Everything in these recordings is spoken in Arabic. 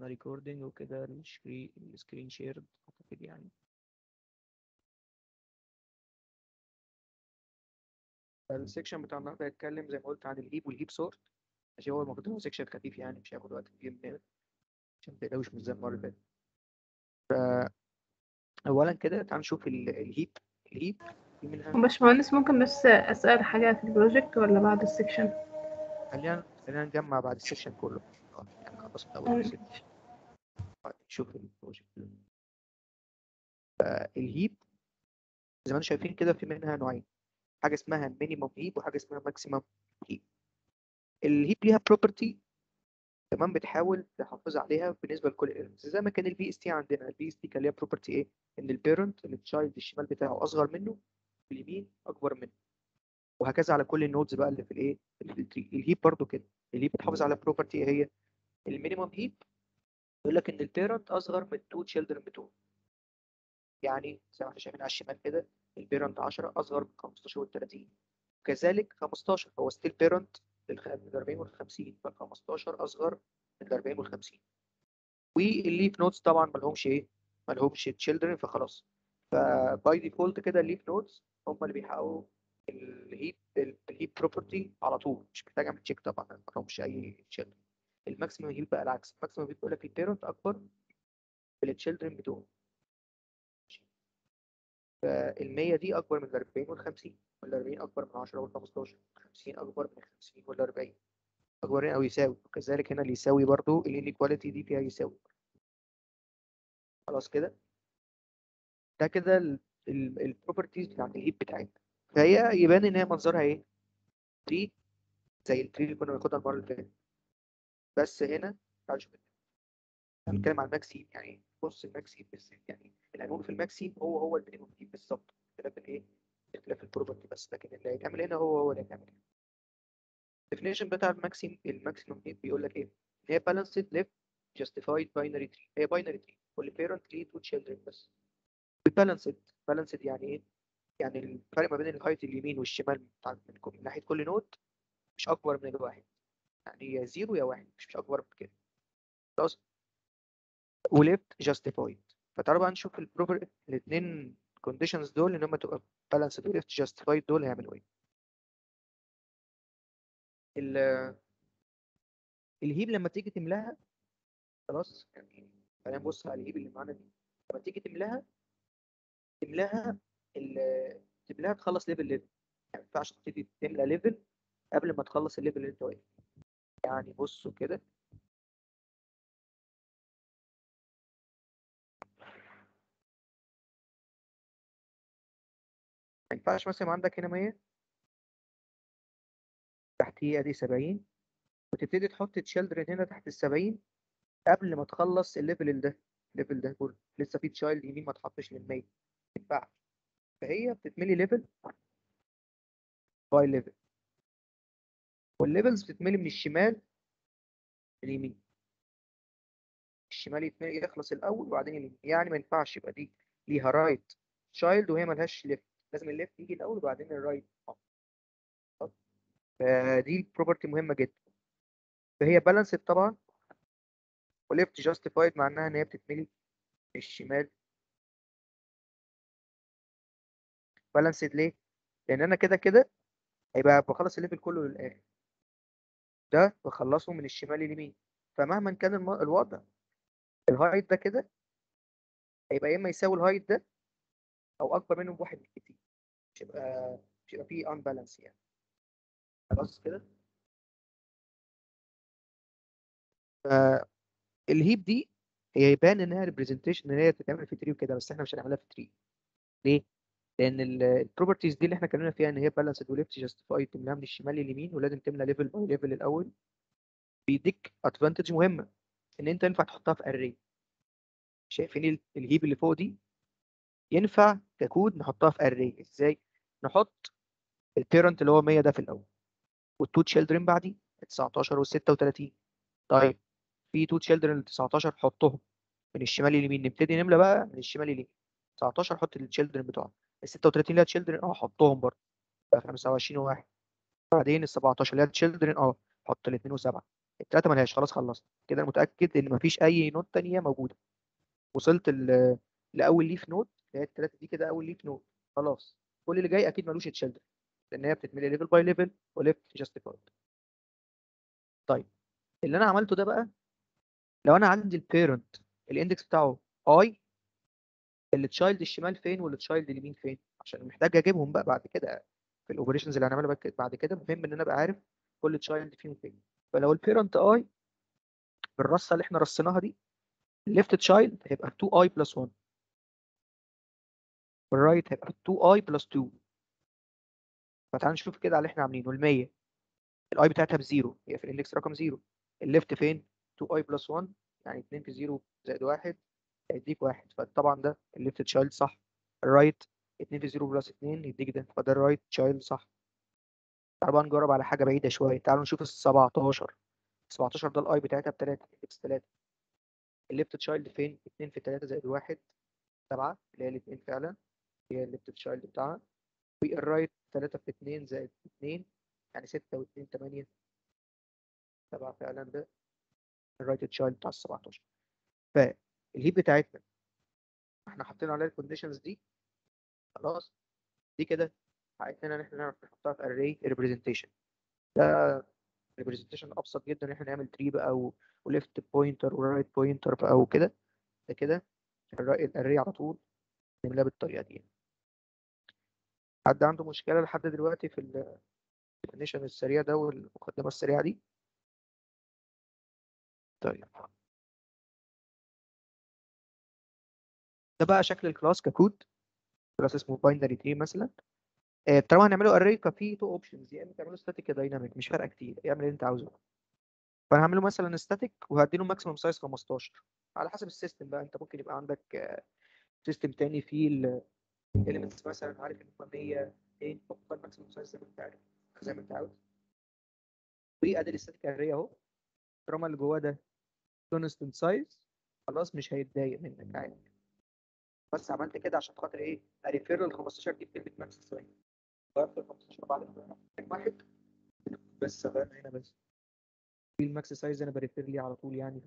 بدأنا ريكوردينج وكده. السكرين شيرد اعتقد يعني. السكشن بتاع النهارده هيتكلم زي ما قلت عن الهيب والهيب سورت. ماشي، هو المفروض هو سكشن خفيف يعني، مش هياخد وقت كتير مننا عشان ما تقلقوش، مش زي المره اللي فاتت. اولا كده تعال نشوف الهيب في منها. باشمهندس، ممكن بس أسأل حاجة في البروجكت ولا بعد السكشن؟ خلينا نجمع بعد السكشن كله، يعني خلص من اول السكشن نشوف البروجكت. الهيب زي ما انتم شايفين كده في منها نوعين، حاجه اسمها مينيمم هيب وحاجه اسمها ماكسيمم هيب. الهيب ليها بروبرتي كمان بتحاول تحافظ عليها بالنسبه لكل الاليمنتس، زي ما كان البي اس تي عندنا. البي اس تي كان ليها بروبرتي ايه؟ ان البيرنت التشايلد الشمال بتاعه اصغر منه، اليمين اكبر منه، وهكذا على كل النودز بقى اللي في الايه اللي في التري. الهيب برضو كده، الهيب بتحافظ على بروبرتي ايه هي؟ المينيمم هيب يقول لك ان البيرنت اصغر من تو تشيلدرن بتوعه. يعني زي ما احنا شايفين على الشمال كده، البيرنت 10 اصغر من 15 وال 30، وكذلك 15 هو ستيل بيرنت من 40 وال 50، فال 15 اصغر من 40 وال 50. والليف نودز طبعا ما لهمش ايه؟ ما لهمش تشيلدرن، فخلاص فباي ديفولت كده الليف نودز هم اللي بيحققوا الهيب بروبرتي على طول، مش محتاج اعمل تشيك طبعا، ما لهمش اي تشيلدرن. الماكسيمم هيب بقى العكس، الماكسيمم هيب بيقول لك البيرنت اكبر من التشيلدرن بتوعه. فال100 دي اكبر من ال40 وال50، وال40 اكبر من 10 وال15، 50 اكبر من 50 وال40، اكبر او يساوي، وكذلك هنا اللي يساوي برضو الانيكواليتي دي فيها يساوي. خلاص كده، ده كده البروبرتيز بتاعت الهيب بتاعتنا. فهي يبان ان هي منظرها ايه؟ تري، زي التري اللي كنا بناخدها المره اللي فاتت. بس هنا تعالوا نشوف، هنتكلم عن الماكسيم. يعني بص الماكسيم بالذات، يعني العنوان في الماكسيم هو المينيموم هيب بالظبط، اختلاف الايه؟ اختلاف البروبرتي بس، لكن اللي هيتعمل هنا هو اللي هيتعمل هنا. الديفينيشن بتاع الماكسيموم هيب بيقول لك ايه؟ ان هي balanced left justified binary tree. هي binary tree واللي parent ليه two children بس. بالانسد يعني ايه؟ يعني الفرق ما بين الهايت اليمين والشمال من ناحيه كل نود مش اكبر من الواحد، يعني يا زيرو يا واحد، مش اكبر من كده. خلاص، وليفت جاستيفايد. فتعالوا بقى نشوف البروبر الاثنين كونديشنز دول، ان هم تبقى بالانسد وليفت جاستيفايد، دول هيعملوا ايه؟ الهيب لما تيجي تملاها، خلاص يعني خلينا نبص على الهيب اللي معانا دي. لما تيجي تملاها تملاها تملاها تخلص ليفل ليفل، يعني ما ينفعش تبتدي تملى ليفل قبل ما تخلص الليفل اللي انت واقف. يعني بصوا كده، ما ينفعش مثلا عندك هنا 100 تحتيه ادي 70، وتبتدي تحط تشيلدرن هنا تحت ال 70 قبل ما تخلص الليفل ده كله لسه في تشايلد يمين ما اتحطش لل 100. ما ينفعش. فهي بتتملي ليفل باي ليفل، والليفلز بتتملي من الشمال لليمين. الشمال يتملي يخلص الاول وبعدين اليمين، يعني ما ينفعش يبقى دي ليها رايت تشايلد وهي ملهاش ليفت، لازم الليفت يجي الاول وبعدين الرايت. فدي بروبرتي مهمه جدا. فهي بالانسد طبعا، وليفت جاستيفايد معناها ان هي بتتملي من الشمال. بالانسد ليه؟ لان انا كده كده هيبقى بخلص الليفل كله للاخر، ده بخلصه من الشمال لليمين. فمهما كان الوضع، الهايت ده كده هيبقى يا اما يساوي الهايت ده او اكبر منه بواحد بالكتير، مش هيبقى فيه ان بالانس يعني. خلاص كده. فالهيب دي هي يبان انها ريبريزنتيشن ان هي تتعمل في تري وكده، بس احنا مش هنعملها في تري. ليه؟ لان البروبرتيز دي اللي احنا اتكلمنا فيها ان هي بالانسد وليفت جاستيفايد تملاها من الشمال لليمين، ولازم تملى ليفل باي ليفل الاول، بيديك ادفانتج مهمه ان انت ينفع تحطها في اري. شايفين الهيب اللي فوق دي؟ ينفع ككود نحطها في اري. ازاي؟ نحط البيرنت اللي هو 100 ده في الاول، والتو تشيلدرن بعديه 19 وال 36. طيب في تو تشيلدرن 19 حطهم من الشمال لليمين، نبتدي نملى بقى من الشمال لليمين. 19 حط التشيلدرن بتوعها، ال 36 ليها تشيلدرن حطهم برضه، بقى 25 و1. بعدين ال 17 ليها تشيلدرن حط الاثنين و7. التلاته ملهاش، خلاص خلصت كده. انا متاكد ان مفيش اي نود تانية موجوده. وصلت لاول ليف نود اللي هي التلاته دي كده، اول ليف نود. خلاص كل اللي جاي اكيد ملوش تشيلدرن، لان هي بتتملي ليفل باي ليفل وليفت جاستيفايد. طيب اللي انا عملته ده بقى، لو انا عندي البيرنت الاندكس بتاعه اي، التشايلد الشمال فين والتشايلد اليمين فين؟ عشان محتاج اجيبهم بقى بعد كده في الاوبريشنز اللي هنعملها بعد كده. مهم ان انا ابقى عارف كل تشايلد فيهم فين. فلو البيرنت اي بالرصه اللي احنا رصيناها دي، الليفت تشايلد هيبقى 2i بلس 1، والرايت هيبقى 2i بلس 2. فتعال نشوف كده على اللي احنا عاملينه. ال100 الاي بتاعتها بزيرو، هي في الاندكس رقم زيرو. الليفت فين؟ 2i بلس 1، يعني 2 في 0 زائد 1 هيديك 1، فطبعا ده الليفت تشايلد صح. الرايت 2 في 0 بلس 2 يديك ده، فده الرايت تشايلد صح. تعالوا بقى نجرب على حاجه بعيده شويه. تعالوا نشوف ال 17. 17 ده الاي بتاعتها ب 3، اكس 3. الليفت تشايلد فين؟ 2 في 3 زائد 1 7، اللي هي الاثنين فعلا، هي الليفت تشايلد بتاعها. والرايت 3 في 2 زائد 2، يعني 6 و2 8 7 فعلا، ده الرايت تشايلد بتاع ال 17. فالهيب بتاعتنا احنا حاطين عليها الكونديشنز دي، خلاص. دي كده حققت لنا ان احنا نعرف نحطها في array representation. ده representation ابسط جدا ان احنا نعمل تري بقى وليفت بوينتر ورايت بوينتر بقى وكده. ده كده الاري على طول نعملها بالطريقه دي. حد عنده مشكله لحد دلوقتي في الديفينيشن السريع ده والمقدمه السريعه دي؟ طيب ده بقى شكل الكلاس ككود. كلاس اسمه باينري تري مثلا. طالما هنعمله اري ففي تو اوبشنز، يا اما تعمله ستاتيك يا دايناميك، مش فارقه كتير، اعمل اللي انت عاوزه. فانا هعمله مثلا ستاتيك وهديله ماكسيمم سايز 15 على حسب السيستم بقى. انت ممكن يبقى عندك سيستم تاني فيه الاليمنتس مثلا عارف ان هم 100 200، فاختار ماكسيمم سايز زي ما انت عارف، زي ما انت عاوز. وادي الاستاتيك اري اهو. طالما اللي جواه ده كونستنت سايز، خلاص مش هيتضايق منك عادي. بس عملت كده عشان خاطر ايه؟ اريفير ال 15 دي بكلمه ماكس سايز. غيرت ال 15 بعد واحد بس، غيرنا هنا بس في الماكس سايز انا بريفير ليه على طول يعني.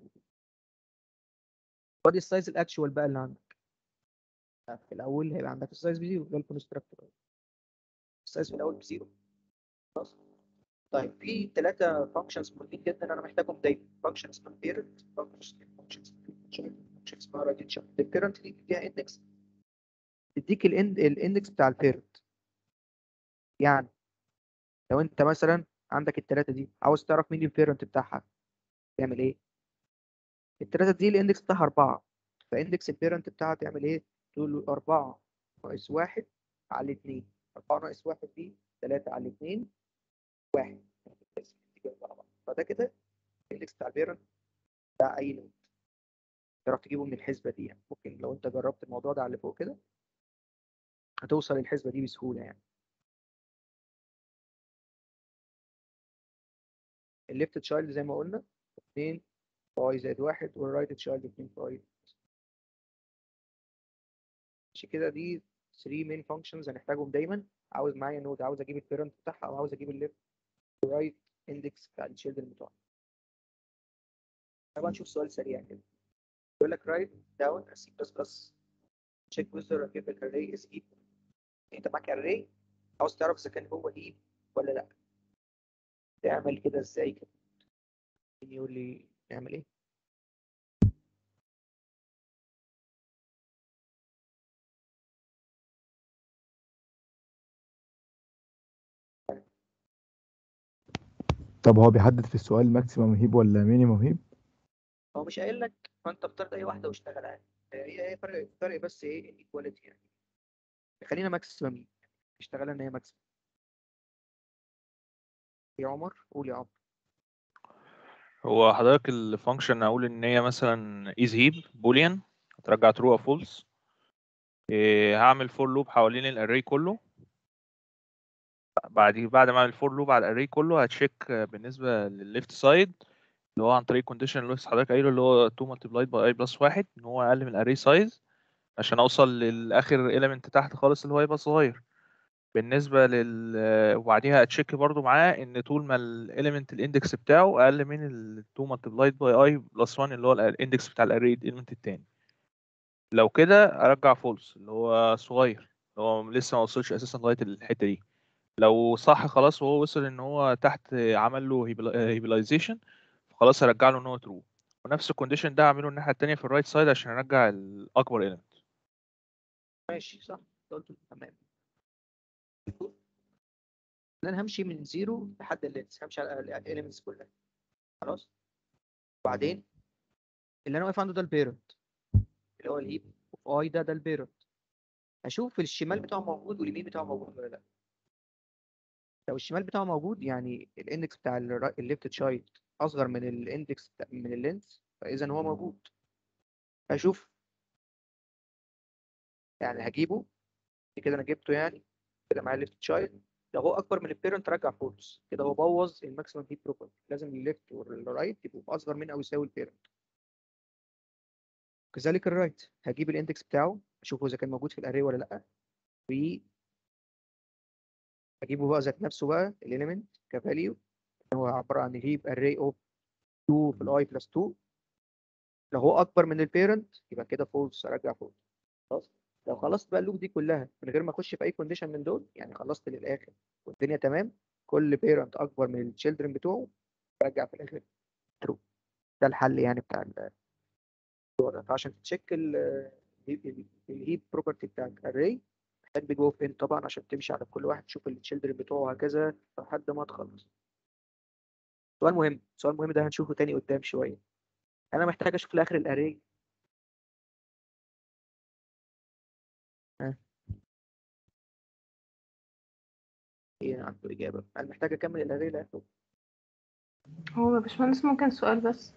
وادي السايز الاكشوال بقى اللي عندك. في الاول هيبقى عندك السايز بزيرو، ده الكونستراكتور. السايز في الاول بزيرو، خلاص. طيب في ثلاثه فانكشنز مهمين جدا انا محتاجهم دايما. فانكشن اسمها بيرنت، فانكشن اسمها رايت. البيرنت دي فيها اندكس، تديك الاندكس بتاع البيرنت. يعني لو انت مثلا عندك الثلاثه دي عاوز تعرف مين البيرنت بتاعها، تعمل ايه؟ الثلاثه دي الاندكس بتاعها 4، فاندكس البيرنت بتاعها تعمل ايه؟ تقول له 4 ناقص 1 على 2. 4 ناقص 1 دي 3 على 2 1. فده كده الاندكس بتاع البيرنت بتاع اي نود. تعرف تجيبه من الحسبه دي يعني. ممكن لو انت جربت الموضوع ده على اللي فوق كده هتوصل للحسبه دي بسهوله يعني. الليفت تشايلد زي ما قلنا 2 باي زائد 1، والرايت تشايلد 2 باي. عشان كده دي 3 مين فانكشنز هنحتاجهم دايما. عاوز معايا نود، عاوز اجيب البيرنت بتاعها، او عاوز اجيب الليفت والرايت اندكس بتاع التشيلدرن بتوعها. طبعا نشوف سؤال سريع كده. يقول لك write down a C++ check whether a given array is heap. انت معاك array عاوز تعرف اذا كان هو heap ولا لا. تعمل كده ازاي كده؟ مين يقول لي نعمل ايه؟ طب هو بيحدد في السؤال ماكسيمم هيب ولا مينيمم هيب؟ هو مش قايل لك، فانت اختار اي واحده واشتغل عادي. هي فرق بس ايه؟ الايكواليتي يعني. خلينا ماكسيمم هيب، اشتغلها ان هي ماكسيمم. يا عمر قول يا عمر. هو حضرتك الفانكشن اقول ان هي مثلا is heap boolean هترجع true او false. هعمل for loop حوالين الاري كله. بعد ما اعمل for loop على الاري كله هتشيك بالنسبه للليفت سايد اللي هو عن طريق كونديشن اللي لسه حضرتك قايله اللي هو 2 multiplied by i plus 1 ان هو اقل من الاري سايز عشان اوصل للاخر element تحت خالص اللي هو يبقى صغير. بالنسبة وبعديها اتشيك برضو معاه ان طول ما الاليمنت الاندكس بتاعه اقل من ال 2 multiplied by i plus 1 اللي هو الاندكس بتاع الاري الاليمنت التاني. لو كده ارجع فولس اللي هو صغير، اللي هو لسه ما وصلش اساسا لغاية الحتة دي. لو صح خلاص وهو وصل ان هو تحت عمل له هيبلايزيشن، خلاص ارجع له ان هو ترو. ونفس الكونديشن ده هعمله الناحية التانية في الرايت سايد عشان ارجع الاكبر اليمنت. ماشي صح، قلت تمام. انا همشي من 0 لحد اللينس، همشي على الاليمنتس كلها خلاص. وبعدين اللي انا واقف عنده ده البيرنت، اللي هو الهيب اوف اي ده البيرنت. اشوف الشمال بتاعه موجود واليمين بتاعه موجود ولا لا. لو الشمال بتاعه موجود يعني الاندكس بتاع الليفت تشايلد اصغر من الاندكس من اللينس، فاذا هو موجود. اشوف يعني هجيبه كده، انا جبته يعني كده مع الليفت تشايلد. لو هو اكبر من البيرنت رجع فولس، كده هو بوظ الماكسيمم هيت بروبرتي. لازم الليفت والرايت يبقوا اصغر من او يساوي البيرنت. كذلك الرايت هجيب الاندكس بتاعه اشوفه اذا كان موجود في الاري ولا لا، واجيبه بقى ذات نفسه بقى الاليمنت كفاليو، هو عباره عن هيب اري اوف 2 في الاي بلس 2. لو هو اكبر من البيرنت يبقى كده فولس، ارجع فولس. خلاص. لو خلصت بقى اللوب دي كلها من غير ما اخش في اي كونديشن من دول، يعني خلصت للاخر والدنيا تمام، كل بيرنت اكبر من التشيلدرن بتوعه برجع في الاخر ترو. ده الحل يعني بتاع الموضوع ده. فعشان تشيك الهيب بروبرتي بتاع الاري محتاج بيج اوف ان طبعا، عشان تمشي على كل واحد تشوف التشيلدرن بتوعه وهكذا لحد ما تخلص. سؤال مهم، سؤال مهم ده هنشوفه تاني قدام شويه. انا محتاج اشوف في اخر الاري. ها، ايه عنده اجابه؟ انا محتاج اكمل الاري لاخره. هو يا باشمهندس ممكن سؤال بس؟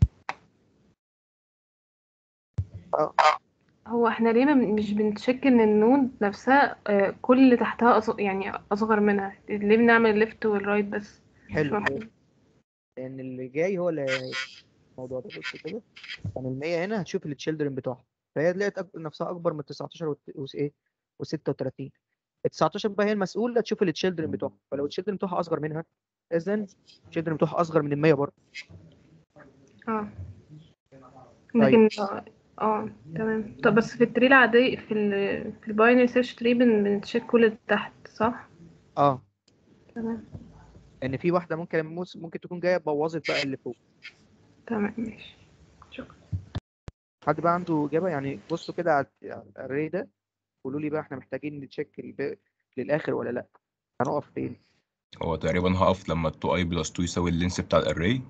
اه هو احنا ليه مش بنتشك ان النود نفسها كل اللي تحتها يعني اصغر منها؟ ليه بنعمل الليفت والرايت بس؟ مش حلو، مفهوم. لان اللي جاي هو اللي الموضوع ده. بص كده، يعني ال 100 هنا هتشوف التشيلدرن بتوعها، فهي لقيت نفسها اكبر من 19 وايه و36. ال 19 بقى هي المسؤوله تشوف التشيلدرن بتوعها، فلو التشيلدرن بتوعها اصغر منها اذا التشيلدرن بتوعها اصغر من ال 100 برضه. اه طيب لكن تمام. طب بس في التري العادي، في الباينري سيرش تري بنتشيك كل اللي تحت، صح؟ اه، تمام. ان في واحده ممكن تكون جايه بوظت بقى اللي فوق. تمام ماشي، شكرا. حد بقى عنده اجابه؟ يعني بصوا كده على الاري ده، قولوا لي بقى احنا محتاجين نتشيك للاخر ولا لا، هنقف فين؟ هو تقريبا هقف لما 2i بلس 2 يساوي اللينس بتاع الاري.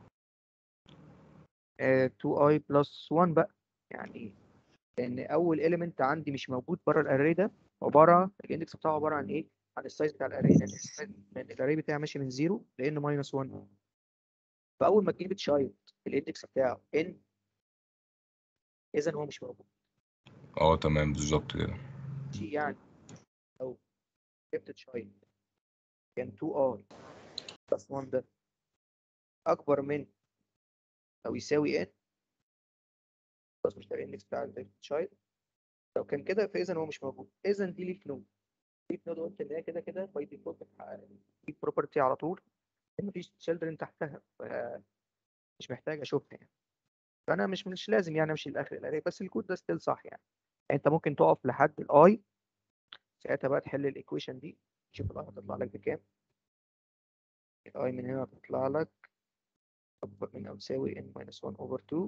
2i بلس 1 بقى، يعني لان اول اليمنت عندي مش موجود بره الاري ده، عباره الاندكس بتاعه عباره عن ايه؟ عن السايز بتاع الاري، لان الاري بتاعي ماشي من 0 لان ماينس 1. فاول ما تجيب تشايلد الاندكس بتاعه ان، اذا هو مش موجود. اه تمام بالظبط كده. شيء يعني لو جبت تشايلد كان 2i بلس 1 ده اكبر من او يساوي ان، بس مش ده الاندكس بتاع التشايلد. لو كان كده فاذا هو مش موجود، اذا دي ليف نود. ليف نود قلت ان هي كده كده باي ديفولت بتحقق بروبرتي على طول، مفيش تشيلدرن تحتها، مش محتاج اشوفها يعني. فانا مش لازم يعني امشي لاخر الاري، بس الكود ده ستيل صح يعني. انت ممكن تقف لحد الاي، ساعتها بقى تحل الايكويشن دي، تشوف الاي هتطلع لك بكام. الاي من هنا هتطلع لك اكبر من او تساوي n minus 1 over 2.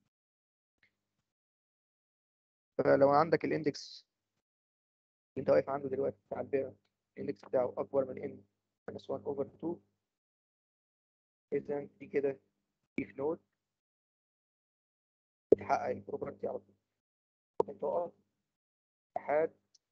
فلو عندك الاندكس اللي انت واقف عنده دلوقتي بتاع البيرنت، الاندكس بتاعه اكبر من n minus 1 over 2، اذا دي كده if نود بتحقق البروبرتي على طول. ممكن تقف لحد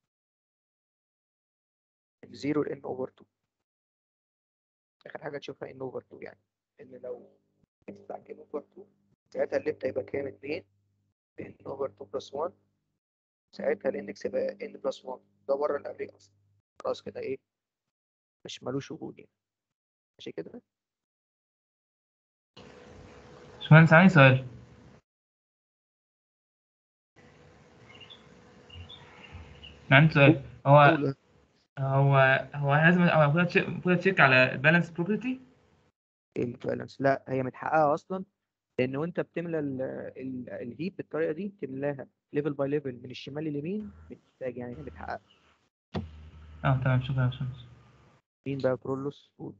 0 ل n over 2، اخر حاجه تشوفها n over 2 يعني. ان لو بتاع n over 2 ساعتها الليفت هيبقى كام؟ 2 n over 2 plus 1، ساعتها الاندكس يبقى n plus 1. ده بره الاري اصلا، خلاص كده ايه، مش ملوش وجود يعني. ماشي كده. باشمهندس عندي سؤال. عندي سؤال. هو قول. هو لازم المفروض تشيك على البالانس بروبرتي. البالانس لا، هي متحققه اصلا، لان وانت بتملى الهيب بالطريقه دي تملاها ليفل باي ليفل من الشمال لليمين، محتاج يعني هي متحققه. تمام، شكرا يا باشمهندس. مين بقى كرولوس؟ قول.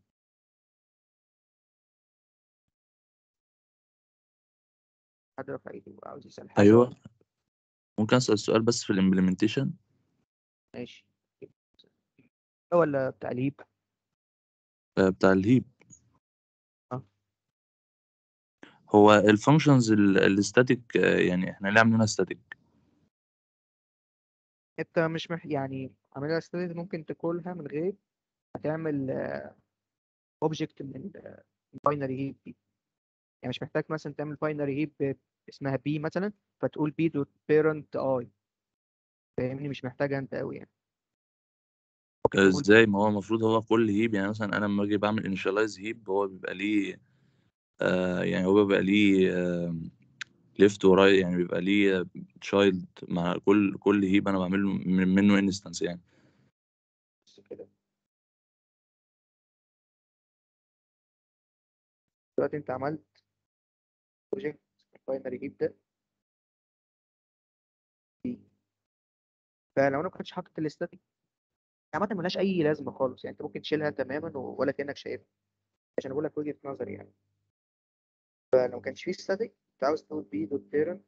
حد رفع ايده عاوز يسال حاجه؟ ايوه، ممكن اسال سؤال بس في الامبلمنتيشن ماشي. ولا بتاع الهيب؟ بتاع الهيب. اه. هو الفانكشنز الستاتيك، يعني احنا ليه عاملينها ستاتيك؟ انت مش يعني عمليه ستاتيك ممكن تقولها من غير ما تعمل اوبجكت من الباينري هيب دي. يعني مش محتاج مثلا تعمل باينري هيب اسمها بي مثلا فتقول بي دوت بيرنت اي، فاهمني؟ مش محتاجها انت قوي يعني. ممكن تقول ازاي؟ ما هو المفروض هو كل هيب، يعني مثلا انا لما اجي بعمل انيشاليز هيب هو بيبقى ليه يعني هو بيبقى ليه ليفت ورايت، يعني بيبقى ليه تشايلد مع كل هيب انا بعمل منه انستنس يعني. بس كده. دلوقتي انت عملت بروجكت باينري هيب ده بي. فلو انا ما كنتش حاطط الاستاتيك عامة ملهاش أي لازمة خالص، يعني أنت ممكن تشيلها تماما ولا كأنك شايفها، عشان أقول لك وجهة نظري يعني. فلو ما كانش فيه static أنت عاوز تقول بي دوت بيرنت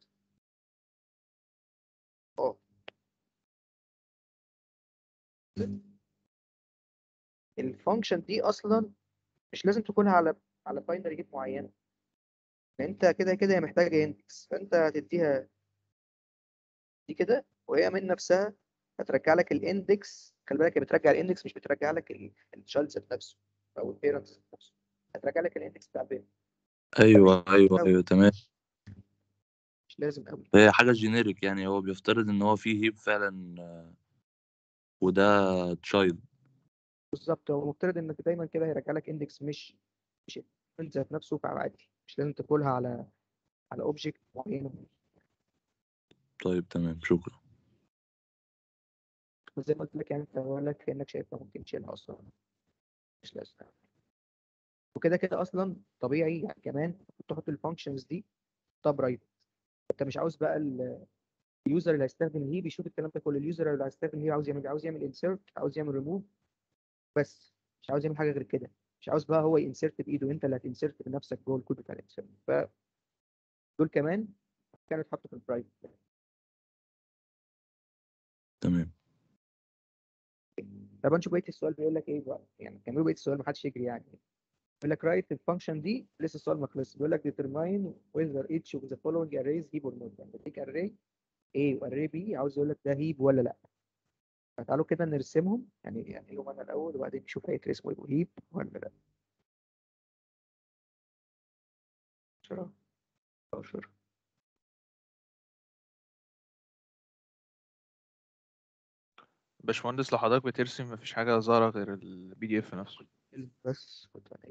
أه. الفانكشن دي أصلا مش لازم تكونها على باينري هيب معينة، لأن أنت كده كده هي محتاجة اندكس، فأنت هتديها دي كده وهي من نفسها هترجع لك الاندكس. خلي بالك هي بترجع الاندكس، مش بترجع لك التشايلد ذات نفسه أو البيرنت ذات نفسه، هترجع لك الاندكس بتاع البيرنت. ايوه ايوه ايوه تمام. مش لازم قوي. هي حاجه جينيريك، يعني هو بيفترض ان هو فيه هيب فعلا وده تشايلد. بالظبط، هو مفترض انك دايما كده هيرجع لك اندكس، مش الفيلد ذات نفسه، فعادي مش لازم تقولها على اوبجكت معين. طيب تمام، شكرا. بس زي ما قلت لك يعني انت بقول لك كانك شايفها ممكن تشيلها اصلا، مش لازم. وكده كده اصلا طبيعي يعني كمان تحط الفانكشنز دي طب رايت. انت مش عاوز بقى اليوزر اللي هيستخدم الهيب يشوف الكلام ده كله. اليوزر اللي هيستخدم الهيب عاوز يعمل انسيرت، عاوز يعمل ريموف بس، مش عاوز يعمل حاجه غير كده. مش عاوز بقى هو ينسرت بايده، انت اللي هتنسرت بنفسك جوه الكود بتاع الانسيرت. فدول كمان كانوا اتحطوا في البرايفت. تمام. طب نشوف بقيه السؤال بيقول لك ايه بقى، يعني كملوا بقيه السؤال ما حدش يجري يعني. بيقول لك رايت الفانكشن دي، لسه السؤال ما خلصش. بيقول لك determine whether each of the following arrays heap or not. يعني بديك array A وarray B، عاوز يقول لك ده هيب ولا لا. فتعالوا كده نرسمهم، يعني لهم انا الاول وبعدين نشوف هيترسموا يبقوا هيب ولا لا. 10 11. باشمهندس لو حضرتك بترسم مفيش حاجة ظاهرة غير البي دي اف نفسه. بس كنت أنا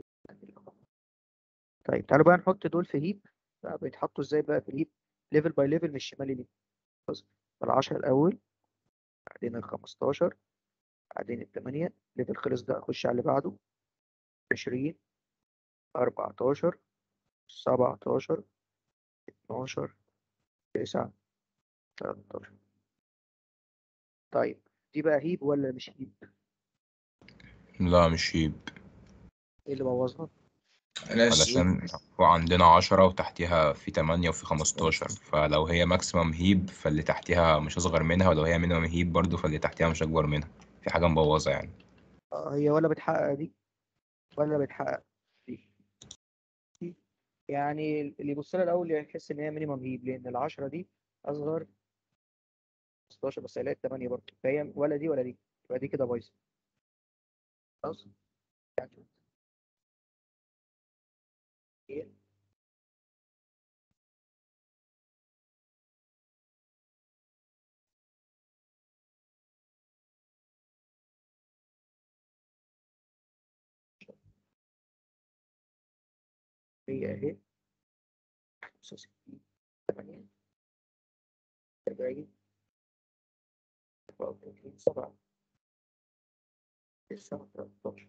طيب تعالوا بقى نحط دول في هيب. بيتحطوا ازاي بقى في الهيب؟ ليفل باي ليفل من الشمال لليمين. بص، ال10 الاول، بعدين ال15، بعدين ال8. ليفل خلص ده اخش على اللي بعده. 20، 14، 17، 12، 9، 13. طيب دي بقى هيب ولا مش هيب؟ لا مش هيب، ايه اللي بوظها؟ علشان هو عندنا 10 وتحتيها في 8 وفي 15، فلو هي ماكسيمم هيب فاللي تحتيها مش أصغر منها، ولو هي مينيمم هيب برضو فاللي تحتيها مش أكبر منها. في حاجة مبوظة يعني. هي ولا بتحقق دي ولا بتحقق دي. يعني اللي يبص لها الاول يحس ان هي مينيمم هيب، لان ال10 دي اصغر 16، بس هيلاقي 8 برضه، فهي ولا دي ولا دي، يبقى دي كده بايظه. خلاص يعني ايه. هي اهي 65، 8، 40، 34، 7. 9 13.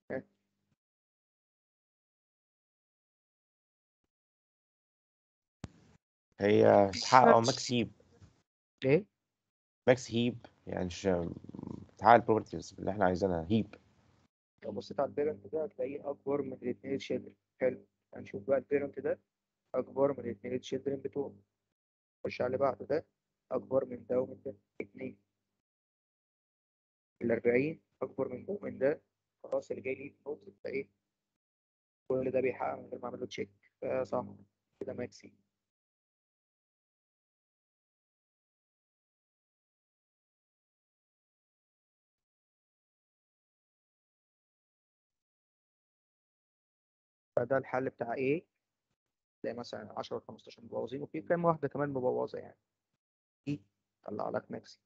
هي تحقق ماكس هيب. ايه ماكس هيب يعني تحقق البروبرتيز اللي احنا عايزينها هيب. لو بصيت على البيرنت ده هتلاقيه اكبر من الاثنين تشيلدرن. حلو، هنشوف بقى البيرنت ده اكبر من الاثنين تشيلدرن بتوعه. خش على اللي بعده، ده اكبر من ده ومن ده 2. ال40 اكبر من ده ومن ده. خلاص اللي جاي ليه في نقطة ده ايه؟ كل ده بيحقق من غير ما اعمل له تشيك، فصح كده ماكسي. فده الحل بتاع ايه؟ زي مثلا 10 15 مبوظين وفي كام واحدة كمان مبوظة يعني. دي طلع لك ماكسي.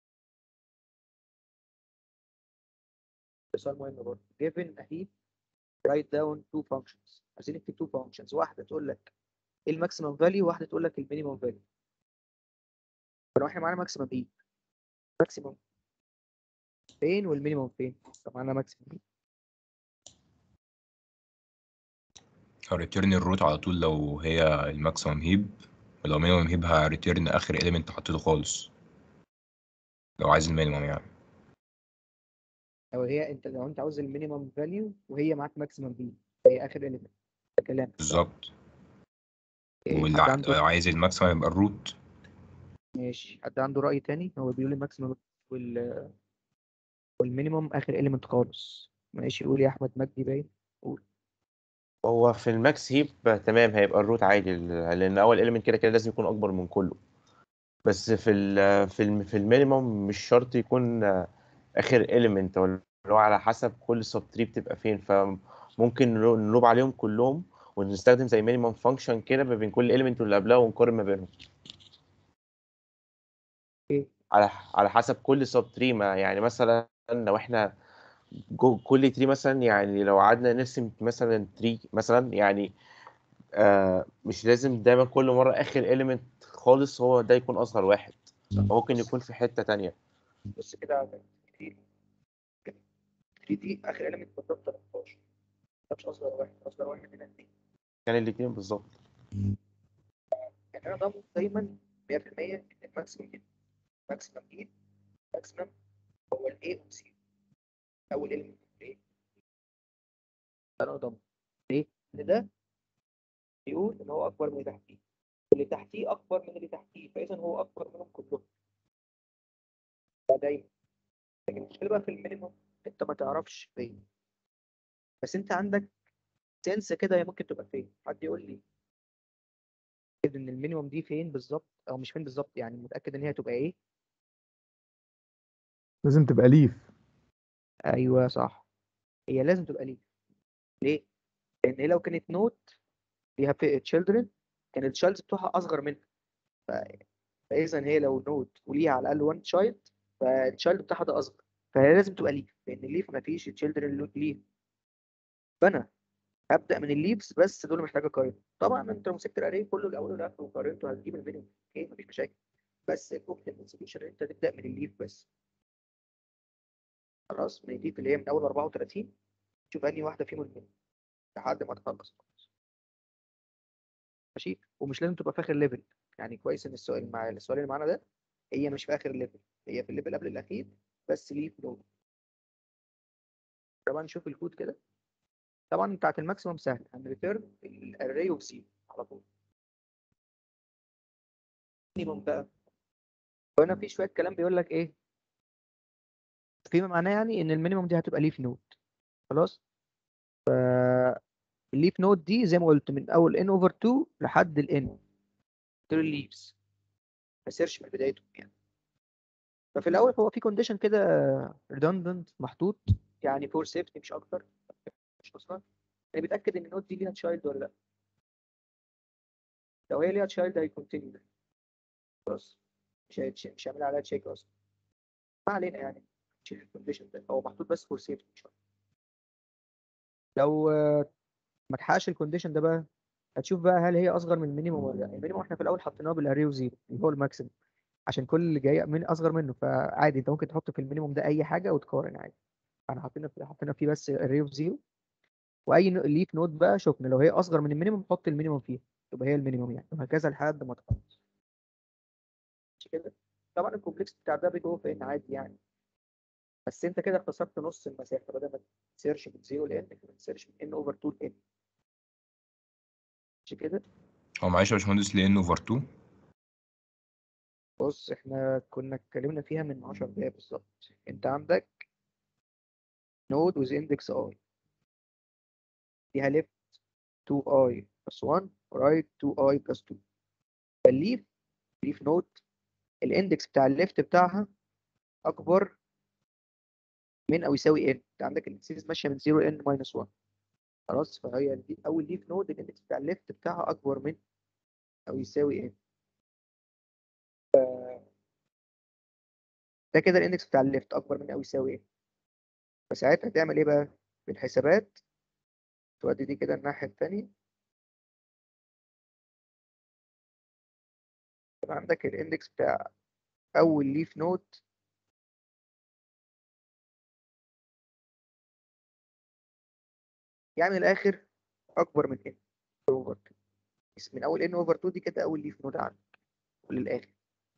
سؤال مهم برضه. given a heap write down two functions. عايزين نكتب two functions، واحدة تقول لك ايه الماكسيمم فاليو وواحدة تقول لك المينيمم فاليو. فلو احنا معانا ماكسيمم هيب، ماكسيمم فين والمينيمم فين؟ طب معانا ماكسيمم هريتيرن الروت على طول لو هي الماكسيمم هيب، ولو مينيمم هيب هريتيرن اخر اليمنت حطيته خالص لو عايز المينيمم يعني. لو هي انت لو انت عاوز المينيمم فاليو وهي معاك ماكسيمم هيب، هي اخر اليمنت. كلام بالظبط. إيه، واللي حد عنده عايز الماكسيمم يبقى الروت. ماشي، حد عنده رأي تاني؟ هو بيقول الماكسيمم والمينيمم اخر اليمنت خالص. ماشي، قول يا احمد مجدي باين. قول. هو في الماكس هيب تمام هيبقى الروت عادي لان اول اليمنت كده كده لازم يكون اكبر من كله. بس في المينيمم مش شرط يكون اخر اليمنت، اللي هو على حسب كل سب تري بتبقى فين، فممكن نلوب عليهم كلهم ونستخدم زي مينيمم فانكشن كده ما بين كل اليمنت واللي قبلها ونقارن ما بينهم. ايه على حسب كل سب تري. ما يعني مثلا لو احنا كل تري مثلا، يعني لو قعدنا نرسم مثلا تري مثلا يعني مش لازم دايما كل مرة آخر إيليمنت خالص هو ده يكون أصغر واحد، ممكن يكون في حتة تانية. بص كده على 3 دي اخر اليمنت بالظبط 13. ده مش اصغر واحد، اصغر واحد هنا 2. كان الاتنين بالظبط. يعني انا ضامن دايما 100% ان الماكسيمم هنا، ماكسيمم هنا، ماكسيمم هو الاي والسي. اول اليمنت ايه؟ انا ضامن ليه؟ ان ده بيقول ان هو اكبر من اللي تحتيه، اللي تحتيه اكبر من اللي تحتيه، فاذا هو اكبر منهم كلهم. فدايما. لكن المشكله بقى في المينيمم، انت ما تعرفش فين، بس انت عندك سنس كده هي ممكن تبقى فين. حد يقول لي كده ان المينيمم دي فين بالظبط، او مش فين بالظبط، يعني متاكد ان هي تبقى ايه؟ لازم تبقى ليف. ايوه صح، هي لازم تبقى ليه. ليه؟ لان هي لو كانت نوت فيها في تشيلدرن كان التشايلدز بتوعها اصغر منها. فاذا هي لو نوت وليها على الاقل 1 تشايلد، فالتشايلد بتاعها ده اصغر، فهي لازم تبقى ليف، لان الليف ما فيش تشيلدرن ليف. فانا هبدا من الليفز بس، دول محتاجه اقارن. طبعا انت لو مسكت الاري كله الاول والاخر وقارنته هتجيب المينيمم. اوكي مفيش مشاكل، بس الكومبلكس اكسكيوشن انت تبدا من الليف بس. خلاص، من الليف اللي هي من اول 34 شوف انهي واحده فيهم المينيمم لحد ما تخلص. ماشي، ومش لازم تبقى في اخر ليفل. يعني كويس ان السؤال اللي معانا ده هي مش في اخر ليفل، هي في الليفل قبل الاخير بس ليه فلو. طبعا نشوف الكود كده. طبعا بتاعت الماكسيمم سهل، هنريتيرن الاري اوف سي على طول. مينيمم بقى، وهنا في شويه كلام بيقول لك ايه فيما معناه يعني ان المينيمم دي هتبقى ليف نود. خلاص، الليف نود دي زي ما قلت من اول n over 2 لحد ال n دول الليفز، ما سيرش من بدايته يعني. ففي الاول هو في كونديشن كده redundant محطوط، يعني فور سيفتي مش اكتر، مش اصلا يعني بيتاكد ان النود دي ليها تشايلد ولا لا. لو هي ليها تشايلد هيكونتينيو ده، خلاص مش هعمل عليها تشيك اصلا. ما علينا يعني، نشيل الكونديشن ده، هو محطوط بس فور سيفتي مش اكتر. لو ما تحققش الكونديشن ده بقى، هتشوف بقى هل هي اصغر من المينيموم ولا لا. المينيموم احنا في الاول حطيناه بالاري وزيرو اللي هو الماكسيمم، عشان كل اللي جاي من اصغر منه، فعادي انت ممكن تحط في المينيموم ده اي حاجه وتقارن عادي. احنا حاطين فيه بس array of 0، واي ليف نود بقى شفنا لو هي اصغر من المينيمم نحط المينيمم فيها تبقى هي المينيمم يعني، وهكذا لحد ما تخلص. مش كده؟ طبعا الكومبلكس بتاع ده بيجي اوف ان عادي يعني، بس انت كده اختصرت نص المسافه، بدل ما تسيرش من 0 ل n كده تسيرش من n over 2 ل n. مش كده؟ هو معلش يا باشمهندس ليه ان اوفر 2؟ بص احنا كنا اتكلمنا فيها من 10 دقايق بالظبط. انت عندك node with index i فيها left 2i plus 1 right 2i plus 2. فالليف نود الاندكس بتاع الليفت بتاعها اكبر من او يساوي n. انت عندك الاكسيس ماشيه من 0 n minus 1. خلاص، فهي اول ليف نود الاندكس بتاع الليفت بتاعها اكبر من او يساوي n. ده كده الاندكس بتاع الليفت اكبر من او يساوي n. فساعتها تعمل ايه بقى بالحسابات؟ تودي دي كده الناحيه الثانيه، يبقى عندك الاندكس بتاع اول ليف نود يعني من الاخر اكبر من n اوفر 2. من اول n اوفر 2 دي كده اول ليف نود عندك وللاخر.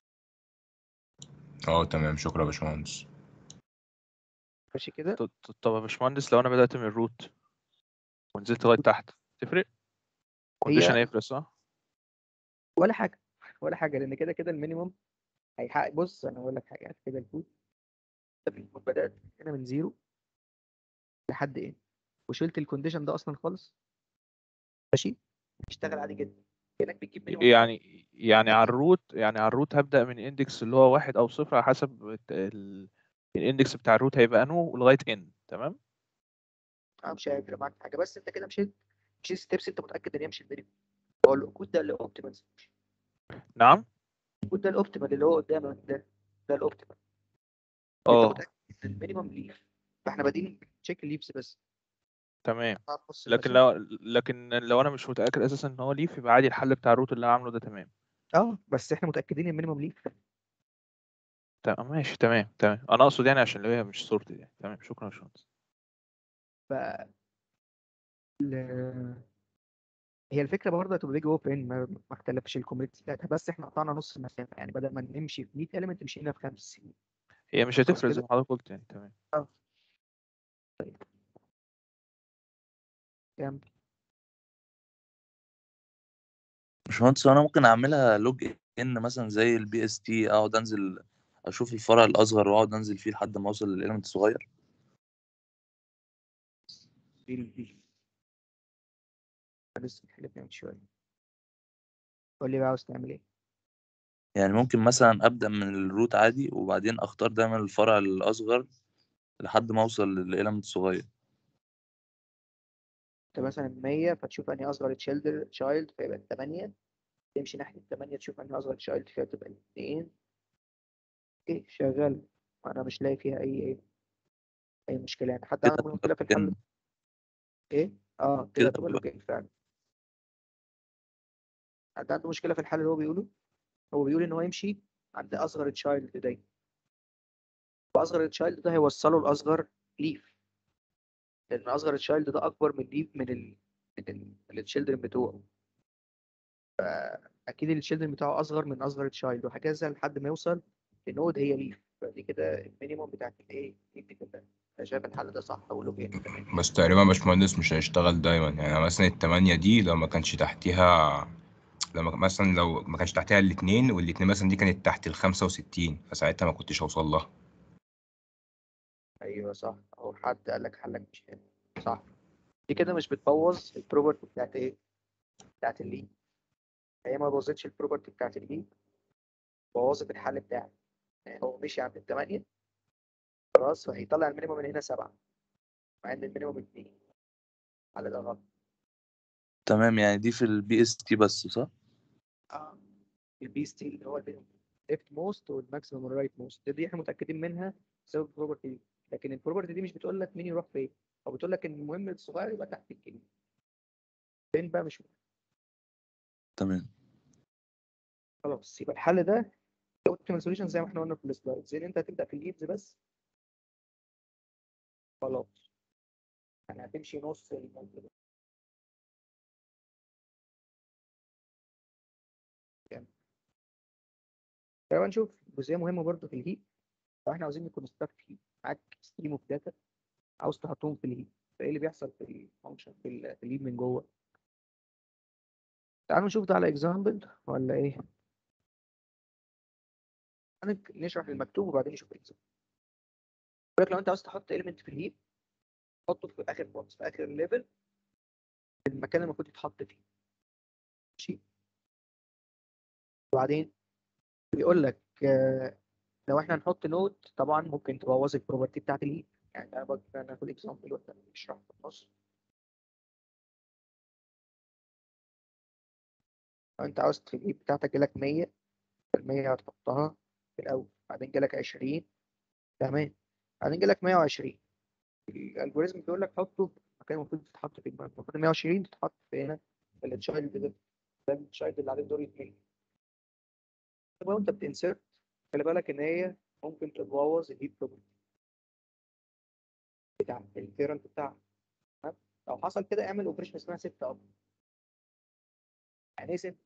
اه تمام، شكرا يا باشمهندس. ماشي كده؟ طب يا باشمهندس لو انا بدأت من الروت ونزلت لغاية تحت تفرق؟ كونديشن هي هيفرق صح؟ ولا حاجه ولا حاجه، لان كده كده المينيمم هيحقق. بص انا هقول لك حاجه كده، الكود ده في الكود بدات هنا من 0 لحد ايه، وشلت الكونديشن ده اصلا خالص. ماشي، اشتغل عادي جدا كانك بتجيب مينيمم. يعني على الروت هبدأ من اندكس اللي هو 1 أو 0 على حسب الاندكس بتاع الروت هيبقى انه لغاية n. تمام؟ مش هيفرق معاك في حاجه، بس انت كده مشيت ستيبس انت متاكد ان هي مش المينيمم. هو الكود ده اللي اوبتيمال، نعم؟ الكود ده الاوبتيمال اللي هو قدامك ده الاوبتيمال. انت اه متاكد ان المينيمم ليف، فاحنا بادئين تشيك الليفز بس. تمام. نص لكن المسافه. لو انا مش متأكد اساسا ان هو ليف يبقى عادي الحل بتاع الروت اللي انا عامله ده تمام. بس احنا متاكدين ان المينيمم ليف. تمام ماشي تمام انا اقصد يعني عشان اللي هي مش صورتي يعني. تمام شكرا يا باشمهندس. ف ال- هي الفكره برضه هتبقى بيج اوبن، ما اختلفش الكوميونتي بتاعتها، بس احنا قطعنا نص المسافه يعني، بدل ما نمشي في 100 اليمنت مشينا في 50. هي مش خلاص هتفرق زي كده. ما حضرتك قلت يعني. تمام. كام؟ باشمهندس انا ممكن اعملها لوج ان مثلا زي البي اس تي، اقعد انزل اشوف الفرع الاصغر واقعد انزل فيه لحد ما اوصل للاليمنت الصغير. دي لسه اتكلمنا من شويه. قول لي بقى عاوز تعمل ايه؟ يعني ممكن مثلا ابدا من الروت عادي وبعدين اختار دايما الفرع الاصغر لحد ما اوصل للاليمنت الصغير. انت مثلا 100 فتشوف انهي اصغر تشايلد فيبقى 8، تمشي ناحيه 8 تشوف انهي اصغر تشايلد فيها تبقى 2. ايه شغال، انا مش لاقي فيها اي مشكله يعني. حد كده عنده تبقى مشكله في الحل؟ ان ايه كده كده تبقى تبقى لوجين فعلا. حد عنده مشكله في الحل اللي هو بيقوله؟ هو بيقول ان هو يمشي عند اصغر تشايلد دايما، واصغر تشايلد ده هيوصله لاصغر ليف، لان اصغر تشايلد ده اكبر من ليف من التشيلدرن بتوعه. اكيد التشيلدرن بتاعه اصغر من اصغر تشايلد، وهكذا لحد ما يوصل لنود هي ليف. فدي كده المينيموم بتاعت الايه دي كده. انا شايف الحل ده صح ولوجين تمام. بس تقريبا يا باشمهندس مش هيشتغل دايما يعني. مثلا التمانية دي لو ما كانش تحتيها، لو ما كانش تحتها الاتنين، والاتنين مثلا دي كانت تحت ال65، فساعتها ما كنتش هوصل لها. ايوه صح، او حد قال لك حلك مش هنا. صح، دي كده مش بتبوظ البروبرتي بتاعت ايه، بتاعت الليف. هي ما بوظتش البروبرتي بتاعت الليف، بوظت الحل بتاعك. يعني هو مشي عند الثمانية خلاص، فهيطلع المينيموم من هنا 7 مع ان المينيموم 2. الحل ده غلط. تمام. يعني دي في البي اس تي بس صح؟ اه البي ستي اللي هو الليفت موست والماكسيمم الرايت موست دي احنا متاكدين منها بسبب البروبرتي دي. لكن البروبرتي دي مش بتقول لك مين يروح فين، او بتقول لك ان المهم الصغير يبقى تحت الكبير. فين بقى مش مهم. تمام. خلاص يبقى الحل ده اوبتيمال سوليوشن زي ما احنا قلنا في السلايدز، ان انت هتبدا في الليدز بس خلاص يعني هتمشي نص المنطقة. يعني تعالى نشوف جزئية مهمة برضه في الهيب. لو احنا عاوزين نكونستراكت هيب، معاك ستريم اوف داتا عاوز تحطهم في الهيب، فايه اللي بيحصل في الفانكشن في الهيب من جوه؟ تعالوا نشوف ده على اكزامبل ولا ايه؟ نشرح المكتوب وبعدين نشوف اكزامبل. لو انت عاوز تحط اليمنت في الهيب، حطه في اخر بوكس، في اخر ليفل، في المكان اللي المفروض يتحط فيه. ماشي. وبعدين بيقول لك لو احنا نحط نود طبعا ممكن تبوظ البروبرتي بتاعت الهيب. يعني انا هاخد اكزامبل واحنا بنشرح في النص. لو انت عاوز الهيب بتاعتك جالك 100، ال100 هتحطها في الاول، بعدين جالك 20، تمام، بعدين جالك 120. الالجوريزم بيقول لك حطه في المكان المفروض تتحط فيه. المفروض 120 تتحط في هنا في التشايلد ده التشايلد اللي عليه دور 2. طب وانت بتنسرت خلي بالك ان هي ممكن تبوظ الهيب بروبرتي بتاع البيرنت بتاعك. تمام؟ لو حصل كده اعمل اوبريشن اسمها سيت اب. يعني ايه سيت؟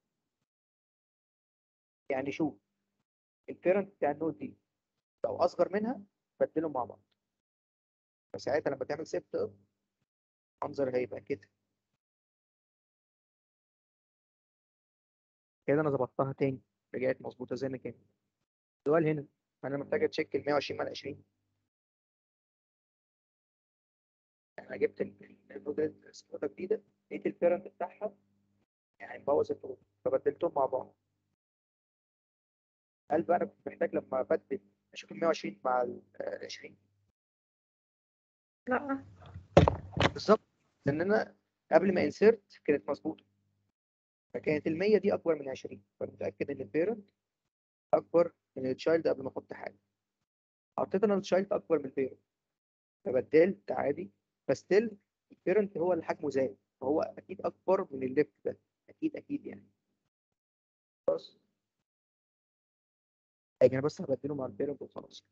يعني شوف البيرنت بتاع النود دي لو اصغر منها بدلهم مع بعض. فساعتها لما تعمل سيت اب المنظر هيبقى كده. كده انا ظبطتها تاني، رجعت مظبوطه زي ما كانت. السؤال هنا انا محتاج اتشيك ال 120 مع 20. انا جبت النود سكوتا جديده، لقيت البيرنت بتاعها يعني مبوظ النود فبدلتهم مع بعض. هل بقى انا كنت محتاج لما ابدل اشوف ال 120 مع ال 20؟ لا. بالظبط، لان انا قبل ما انسرت كانت مظبوطه، فكانت ال 100 دي اكبر من 20، فمتاكد ان البيرنت اكبر من التشايلد قبل ما احط حاجه. حطيت انا التشايلد اكبر من البيرنت فبدلت عادي، فستيل البيرنت هو اللي حجمه زاد، فهو اكيد اكبر من الليفت ده، اكيد يعني. خلاص انا بس هبدله مع البيرنت وخلاص.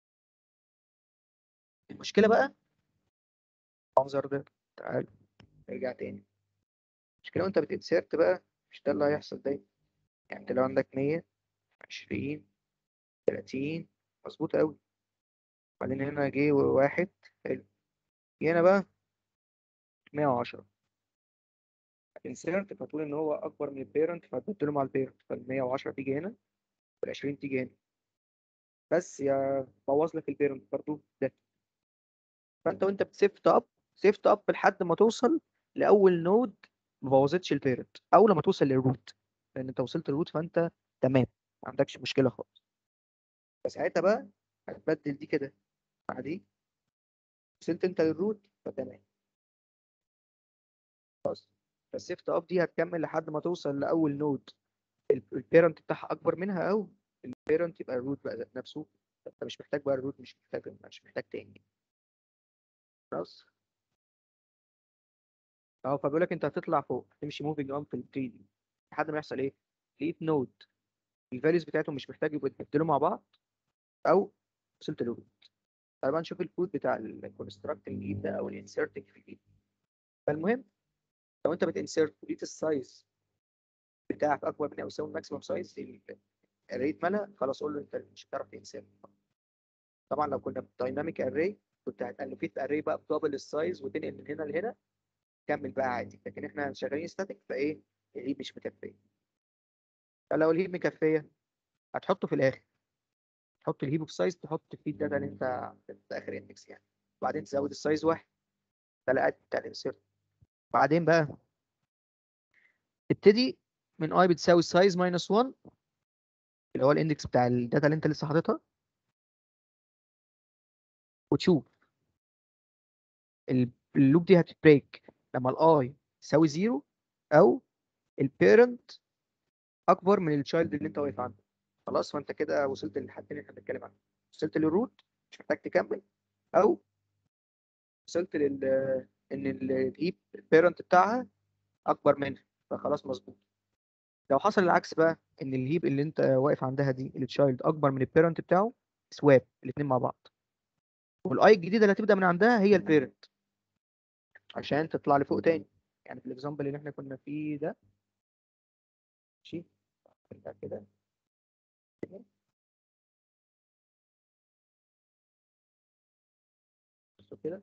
المشكله بقى المنظر ده. تعال نرجع تاني. المشكله وانت بتنسرت بقى مش ده اللي هيحصل دايما. يعني انت لو عندك 100، 20، 30 مظبوط قوي، بعدين هنا جه واحد، حلو، جه هنا بقى 110. انسرت فتقول ان هو اكبر من البيرنت فتبدله مع البيرنت، فال 110 تيجي هنا وال 20 تيجي هنا، بس يا بوظ لك البيرنت برضو ده. فانت وانت سيفت اب لحد ما توصل لاول نود ما بوظتش البيرنت، او لما توصل للروت، لان انت وصلت للروت فانت تمام، ما عندكش مشكله خالص. فساعتها بقى هتبدل دي كده مع دي، وصلت انت للروت فتمام. خلاص، فالسيفت اب دي هتكمل لحد ما توصل لاول نود البيرنت بتاعها اكبر منها، او البيرنت يبقى الروت بقى ذات نفسه. انت مش محتاج بقى الروت، مش محتاج تاني. خلاص. اه فبيقول لك انت هتطلع فوق تمشي موفينج اون في ال 3 دي لحد ما يحصل ايه؟ لقيت نود الفاليوز بتاعتهم مش محتاج يبقوا يتبدلوا مع بعض، او وصلت للروت. طبعا نشوف الكود بتاع الكونستراكت الجديد ده او الانسرت في الجديد. فالمهم لو انت بتنسرت ولقيت السايز بتاعك اكبر من او يساوي الماكسيمم سايز الريت مالها، خلاص قول له انت مش هتعرف تنسرت. طبعا لو كنا دايناميك اري كنت هتالوكيت اري بقى بدبل السايز وتنقل من هنا لهنا، كمل بقى عادي. لكن احنا شغالين ستاتيك فايه الهيب مش مكفيه. فلو الهيب مكفيه هتحطه في الاخر، تحط الهيب اوف سايز، تحط فيه الداتا اللي انت في اخر اندكس يعني، وبعدين تزود السايز واحد، ده الاد بتاع الانسيرت. بعدين بقى تبتدي من اي بتساوي سايز ماينس 1 اللي هو الاندكس بتاع الداتا اللي انت لسه حاططها، وتشوف اللوب دي هتبريك لما الاي تساوي 0 او البيرنت اكبر من التشايلد اللي انت واقف عنده. خلاص، فانت كده وصلت للحد اللي احنا بنتكلم عنه، وصلت للروت مش محتاج تكمل، او وصلت ان الهيب البيرنت بتاعها اكبر منها فخلاص مظبوط. لو حصل العكس بقى ان الهيب اللي انت واقف عندها دي التشايلد اكبر من البيرنت بتاعه، سواب الاثنين مع بعض. والاي الجديده اللي هتبدا من عندها هي البيرنت عشان تطلع لفوق تاني. يعني في الاكزامبل اللي احنا كنا فيه ده ماشي نرجع كده بصوا كده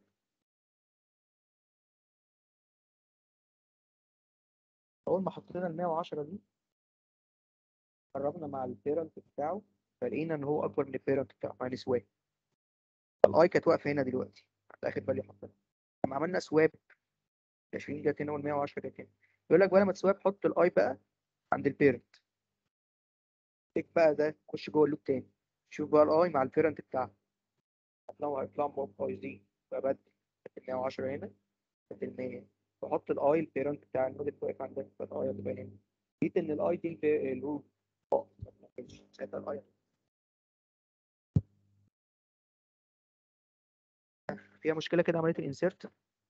اول ما حطينا ال 110 دي قربنا مع البيرنت بتاعه فلقينا ان هو اكبر من البيرنت بتاعه ماينس 1. الاي كانت واقفه هنا دلوقتي اخد بالي حطينا لما عملنا سواب 20 جت هنا وال 110 جت هنا. يقول لك بقى لما تسواب حط الاي بقى عند البيرنت تك بقى ده خش جوه اللوب تاني شوف بقى الاي مع البيرنت بتاعه هيطلعوا بايظين فبدل 110 هنا بدل 100 بحط الاي البيرنت بتاع النود اللي واقف عندك فالاي هتبقى هنا. لقيت ان الاي دي الروت ساعتها الاي فيها مشكله كده عمليه الانسيرت.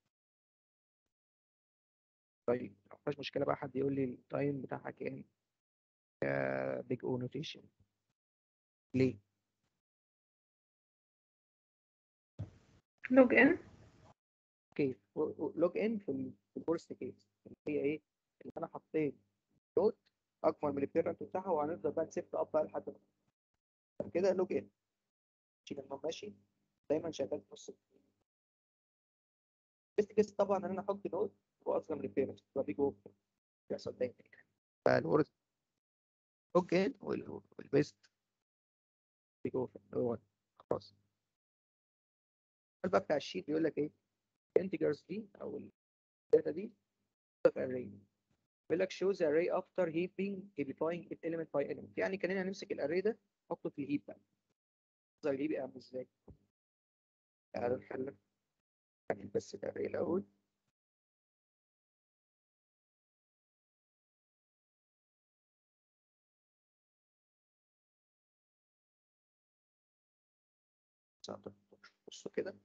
طيب ما فيهاش مشكله بقى حد يقول لي التايم بتاعها كام بيج او نوتيشن ليه؟ لوج ان. كيس لوج ان في الورست كيس اللي هي ايه اللي انا حطيت دوت اكبر من البيرنت بتاعها وهنفضل بقى نسيفت اب بقى لحد ما كده لوج ان لما ماشي دايما شغال في نص. بيست كيس طبعا ان انا احط دوت واصغر من البيرنت فبيجي اوفر بيحصل دايما فالورست لوج ان والبيست بيجي اوفر هو خلاص. بقى بتاع الشيت بيقول لك ايه الانتجرز دي او الداتا دي في array بيقول لك shows array after heaping it element by element. يعني كاننا نمسك الاري ده نحطه في الهيب بقى. زي الهيب يعمل ازاي؟ تعالوا نحل بس الاري الاول. بصوا كده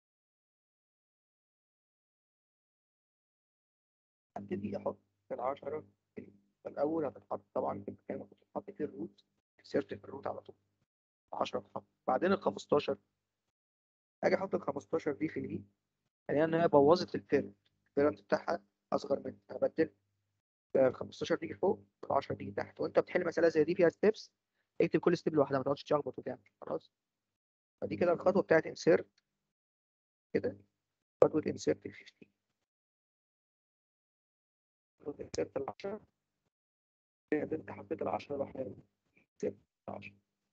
هبتدي احط ال10 الاول هتتحط طبعا في المكان اللي هتتحط فيه الروت سيرت في الروت على طول 10 تتحط بعدين ال 15 اجي احط ال 15 دي في الهيب يعني ان هي بوظت البيرنت بتاعها اصغر منها هبدل ال 15 تيجي فوق وال 10 تيجي تحت. وانت بتحل مساله زي دي فيها ستيبس اكتب كل ستيب لوحدها ما تقعدش تشخبط وتعمل خلاص. فدي كده الخطوه بتاعت انسيرت كده خطوه انسيرت ال 15 خطوه انسيرت ال 10 انت حطيت ال 10 لوحدها انسيرت ال 10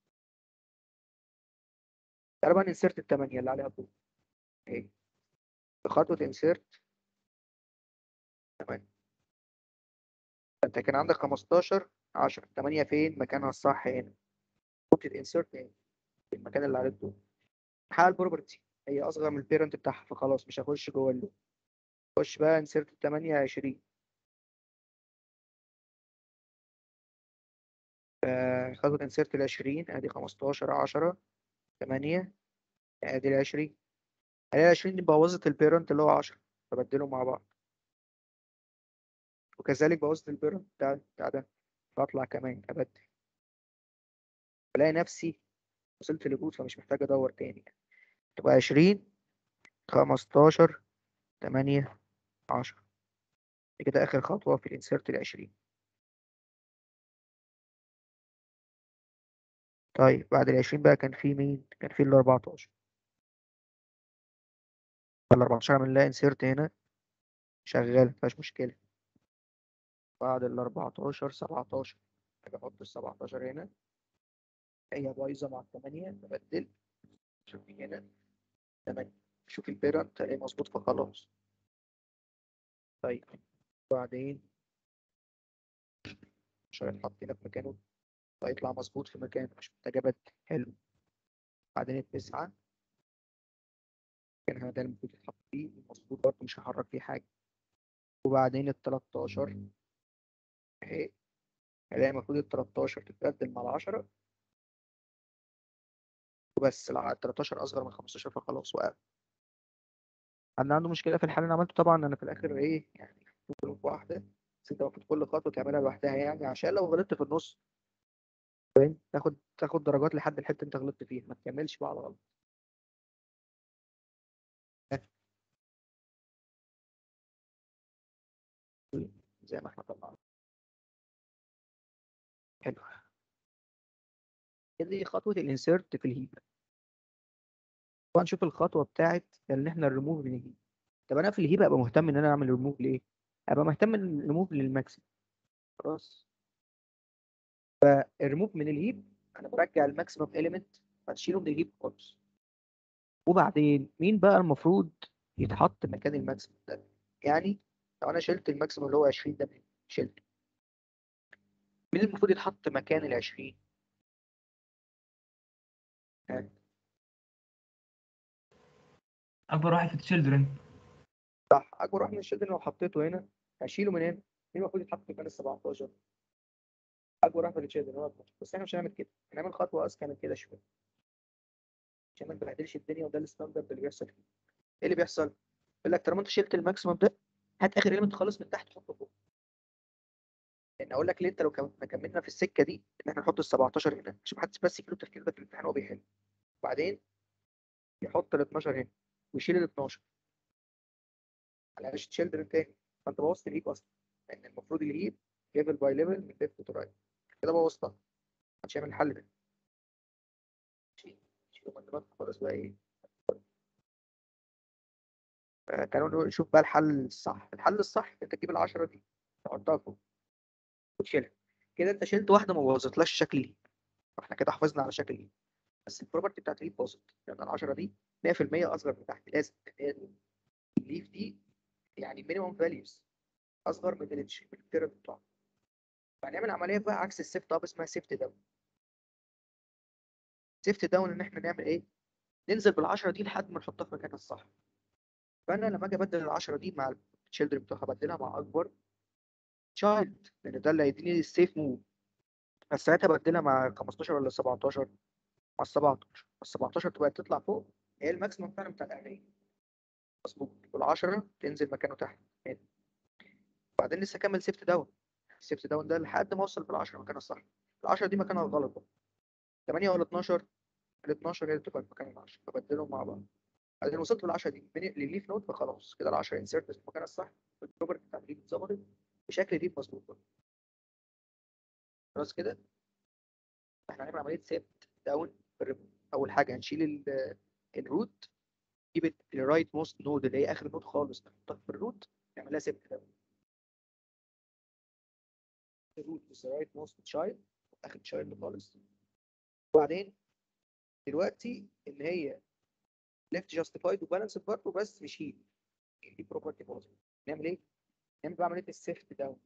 تعالى بقى انسيرت ال 8 اللي عليها طول اهي خطوه انسيرت 8 انت كان عندك 15 10 8 فين مكانها الصح هنا خطوه انسيرت هنا في المكان اللي عليه الطول. حال البروبرتي هي اصغر من البيرنت بتاعها فخلاص مش هخش جوه اللوب. خش بقى انسيرت ال 8 20 خطوة انسيرت ال 20 ادي 15 10 8 ادي ال 20 ادي ال 20 دي بوظت البيرنت اللي هو 10 فبدلهم مع بعض وكذلك بوظت البيرنت بتاع ده فاطلع كمان ابدل بلاقي نفسي وصلت للروت فمش محتاج ادور تاني تبقى 20 15 8 10 دي كده اخر خطوة في الانسيرت ال 20. طيب بعد ال 20 بقى كان في مين؟ كان في ال 14 ال 14 عمل لها انسيرت هنا شغال مفيهاش مشكلة. بعد ال 14 17 أجي أحط ال 17 هنا هي بايظة مع الثمانية نبدل شوف هنا 8 شوف البيرنت الاقي مظبوط فخلاص. طيب وبعدين عشان يتحط هنا في مكانه فيطلع مظبوط في مكانه مش محتاج أبدل حلو. بعدين التسعة كان ده المفروض يتحط فيه مظبوط برضه مش هحرك فيه حاجة. وبعدين ال 13 اهي الاقي المفروض ال 13 تتبدل مع ال 10 وبس ال 13 أصغر من 15 فخلاص وقف. حد عنده مشكلة في الحل اللي عملته؟ طبعا أنا في الآخر إيه يعني كله في واحدة بس أنت المفروض كل خطوة تعملها لوحدها يعني عشان لو غلطت في النص تاخد درجات لحد الحتة أنت غلطت فيها ما تكملش بقى على غلط. زي ما احنا طبعا. حلو. دي خطوه الانسيرت في الهيب. طبعا نشوف الخطوه بتاعت ان احنا الريموف من الهيب. طب انا في الهيب ابقى مهتم ان انا اعمل ريموف لايه؟ ابقى مهتم ان الريموف للماكسيمم. خلاص. فالريموف من الهيب انا برجع الماكسيمم اليمنت هتشيله من الهيب خالص. وبعدين مين بقى المفروض يتحط مكان الماكسيمم ده؟ يعني لو انا شلت الماكسيمم اللي هو 20 ده، شلته، مين المفروض يتحط مكان ال 20؟ اكبر واحد في التشيلدرن. صح، اكبر واحد من الشيلدرن لو حطيته هنا هشيله من هنا، مين المفروض يتحط مكان ال 17؟ اكبر واحد من الشيلدرن هو 12. بس احنا مش هنعمل كده، هنعمل خطوه اذكى من كده شويه عشان ما نبهدلش الدنيا، وده الستاندرد اللي بيحصل فيه. ايه اللي بيحصل؟ يقول لك طالما انت شلت الماكسيمم ده، هات اخر ايلمنت خالص من تحت حطه فوق. لان اقول لك ليه، انت لو كملنا في السكه دي ان احنا نحط ال 17 هنا عشان محدش بس يجيله التفكير ده في الامتحان وهو بيحل، وبعدين يحط ال 12 هنا ويشيل ال 12 على هاش تشيلدرن تاني، فانت بوظت الهيب اصلا. لان المفروض الهيب ليفل باي ليفل من ليفت تو رايت، كده بوظتها، محدش يعمل الحل ده. شيل مقدمات خالص بقى ايه. كانوا نشوف بقى الحل الصح. الحل الصح انت تجيب ال 10 دي تحطها فوق وتشيلها. كده انت شلت واحده ما بوظتلاش شكل الهيب، فاحنا كده حافظنا على شكل الهيب، بس البروبرتي بتاعت الهيب باظت. لان ال 10 دي 100% اصغر من تحت، لازم الليف دي يعني مينيمم فاليوز اصغر من التيرم بتاعها. فهنعمل عمليه بقى عكس السيفت اب اسمها سيفت داون. سيفت داون ان احنا نعمل ايه؟ ننزل بال10 دي لحد ما نحطها في مكانها الصح. فانا لما اجي ابدل ال10 دي مع التشيلدرن بتوعها ابدلها مع اكبر تشايلد، لان ده اللي هيديني السيف موف. بس ساعتها ابدلها مع 15 ولا 17؟ مع ال 17. ال 17 تبقى تطلع فوق، هي الماكسيمم فعلا بتاع الاهليه. مظبوط. وال10 تنزل مكانه تحت. بعدين لسه كمل سيفت داون. السيفت داون ده لحد ما اوصل بال10 مكانها الصح. ال10 دي مكانها الغلط بقى. 8 ولا 12؟ ال 12 هي اللي تبقى مكان ال10، فبدلهم مع بعض. بعدين وصلت لل10 دي للليف نود، فخلاص كده ال10 انسيرت في مكانها الصح، البروبرتي بتاعت الليف اتظبطت بشكل ليف مظبوط بقى. خلاص كده احنا هنعمل عمليه سيفت داون. اول حاجه هنشيل الروت، نجيب الرايت موست نود اللي هي اخر نود خالص نحطها في الروت، نعملها سيفت داون. الروت بس رايت موست تشايلد، اخر تشايلد خالص. وبعدين دلوقتي ان هي ليفت جاستيفايد وبالانس برضه، بس مش هيل، دي بروبرتي باظت. نعمل ايه؟ نعمل بقى عمليه السيفت داون.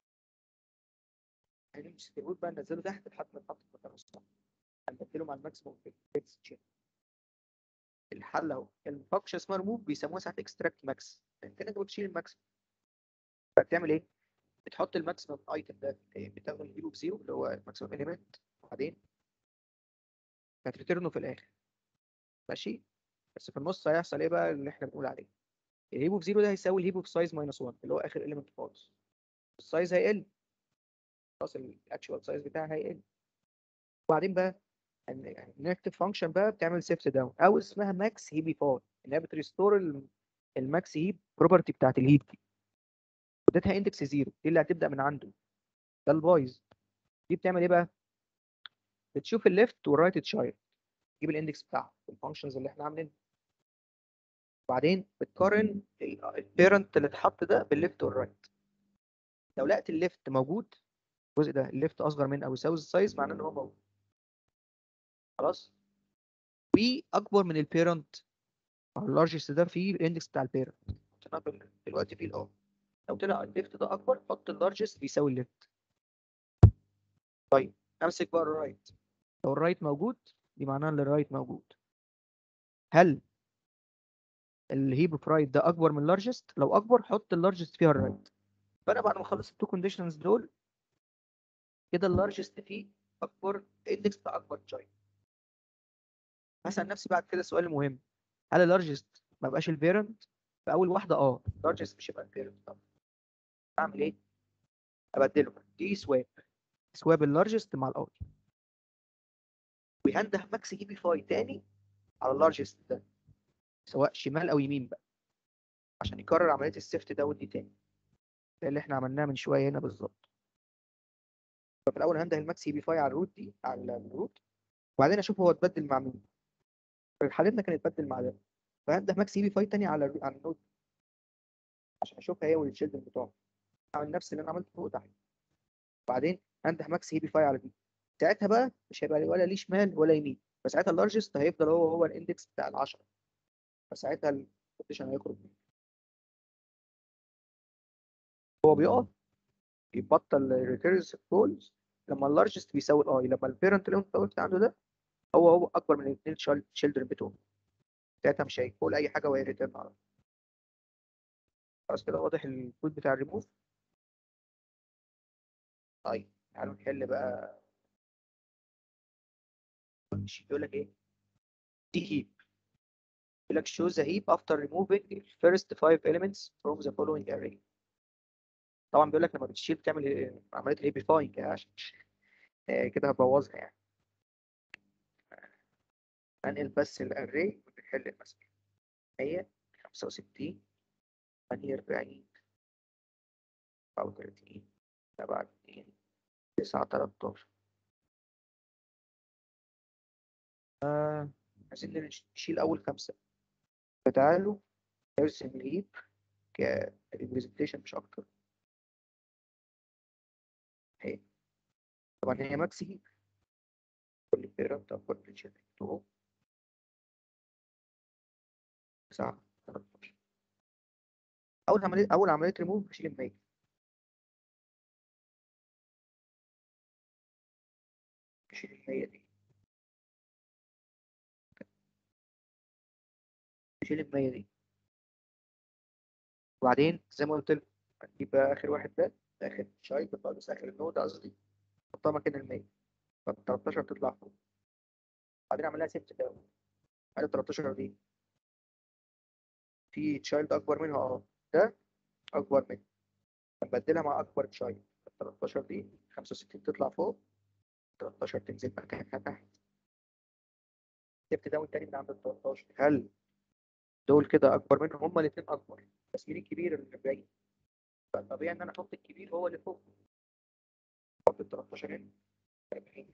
هنمسك الروت بقى ننزله تحت لحد ما نحط في مكانه الصح، هنبدله مع الماكسيموم في الفيكس تشين. الحل اهو. الفانكشن اسمها ريموف، بيسموها ساعات اكستراكت ماكس. انت كده بتشيل الماكسيموم، فبتعمل ايه؟ بتحط الماكسيمم ايتم ده بتاخد الهيرو بزيرو اللي هو الماكسيمم اليمنت، وبعدين هتريترنه في الاخر. ماشي. بس في النص هيحصل ايه بقى اللي احنا بنقول عليه؟ الهيبو بزيرو ده هيساوي الهيبو بسايز ماينس 1 اللي هو اخر اليمنت خالص. السايز هيقل، خلاص الاكشوال سايز بتاعها هيقل. وبعدين بقى نكتب فانكشن بقى بتعمل سيفت داون او اسمها ماكس هيبيفاي، انها بتريستور الماكس هيب بروبرتي بتاعت الهيب دي، اديتها اندكس 0، دي اللي هتبدا من عنده، ده البايظ. دي بتعمل ايه بقى؟ بتشوف الليفت والرايت تشايلد، تجيب الاندكس بتاعها الفانكشنز اللي احنا عاملينها، وبعدين بتقارن البيرنت اللي اتحط ده بالليفت والرايت. لو لقيت الليفت موجود، الجزء ده الليفت اصغر من او يساوي السايز، معناه ان هو موجود. خلاص. واكبر من البيرنت او اللارجست ده فيه الاندكس بتاع البيرنت، دلوقتي فيه لو طلع الليفت ده اكبر حط اللارجست بيساوي الليفت. طيب امسك بقى الرايت. لو الرايت موجود دي معناها ان الرايت موجود. هل الهيب اوف رايت ده اكبر من اللارجست؟ لو اكبر حط اللارجست فيها الرايت. فانا بعد ما اخلص التو كونديشنز دول كده اللارجست فيه اكبر اندكس بتاع اكبر تشايلد. هسال نفسي بعد كده السؤال المهم، هل اللارجست ما بقاش البيرنت؟ في اول واحده اللارجست مش هيبقى البيرنت. طب اعمل ايه؟ ابدله دي سواب اللارجست مع الاي، وينده ماكس اي بي فاي تاني على اللارجست ده، سواء شمال او يمين بقى، عشان يكرر عمليه السيفت داون دي تاني. ده اللي احنا عملناه من شويه هنا بالظبط. ففي الاول هنده الماكس بي فاي على الروت دي، على الروت، وبعدين اشوف هو اتبدل مع مين. في حالتنا كان اتبدل مع ده، فهنده ماكس بي فاي تاني على النود عشان اشوفها هي والتشيلدرن بتوعها. اعمل نفس اللي انا عملته فوق تحت، وبعدين هنده ماكس بي فاي على دي. ساعتها بقى مش هيبقى ولا ليه شمال ولا يمين، فساعتها اللارجست هيفضل هو الاندكس بتاع ال10، فساعتها الكوتيشن هيخرج منه. هو بيقف، يبطل ريكيرسيف كولز لما اللارجست بيساوي الاي، لما البيرنت اللي انت قلت عنده ده هو اكبر من الاثنين تشيلدرن بتوعه، ساعتها مش هيقول اي حاجه وهي ريتيرن على طول. خلاص كده واضح الكود بتاع الريموف. طيب تعالوا نحل بقى. يقول لك ايه؟ دي هيب. يقول لك show the heap after removing the first 5 elements from the following array. طبعا بيقول لك لما بتشيل بتعمل عمليه الهيبيفاينج عشان كده هتبوظها يعني. هنقل بس الاري ونحل المسألة. 165 48 34 27 9 13. عايزين نشيل اول 5. فتعالوا نرسم الهيب كريبريزنتيشن مش اكتر. اهي طبعا هي ماكس هيب، كل بيرنت او كل تشيلدرن بتوعه 9 13. اول عمليه ريموف بشيل ال 100. بشيل ال 100 دي، بشيل ال 100 دي، وبعدين زي ما قلت لكم هنجيب بقى اخر واحد ده، اخر شايب خالص، اخر النود قصدي، نحطها مكان ال 100، فال 13 تطلع فوق. بعدين اعمل لها سيفت داون على 13 دي، في تشايلد اكبر منها ده اكبر منها، نبدلها مع اكبر تشايلد. 13 دي 65 تطلع فوق، 13 تنزل مكانها تحت. سيفت داون تاني من عند ال 13. هل دول كده اكبر منهم؟ هما الاثنين اكبر، بس مين الكبير اللي بعيد؟ فالطبيعي ان انا احط الكبير هو اللي فوق، احط ال 13 هنا 40.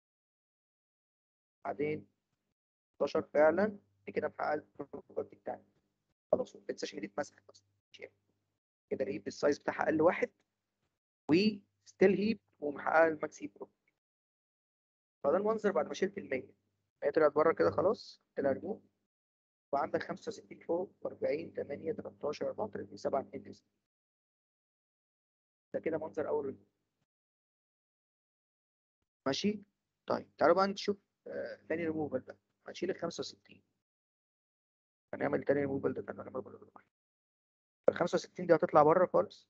بعدين 13 فعلا دي كده محقق البروبرتي بتاعتي، خلاص ما تنساش ان دي اتمسحت اصلا كده. الهيب السايز بتاعها اقل واحد، وستيل هيب ومحققه الماكس هيب بروبرتي. فده المنظر بعد ما شلت ال 100. هي طلعت بره كده خلاص، طلع ريموف. وعندك 65 فوق و40 8 13 34 7 2 9. ده كده منظر اول ريموف. ماشي. طيب تعالوا بقى نشوف تاني ريموفال بقى. هنشيل ال 65، هنعمل تاني ريموفال ده، هنعمل برضه ال 65 دي هتطلع بره خالص،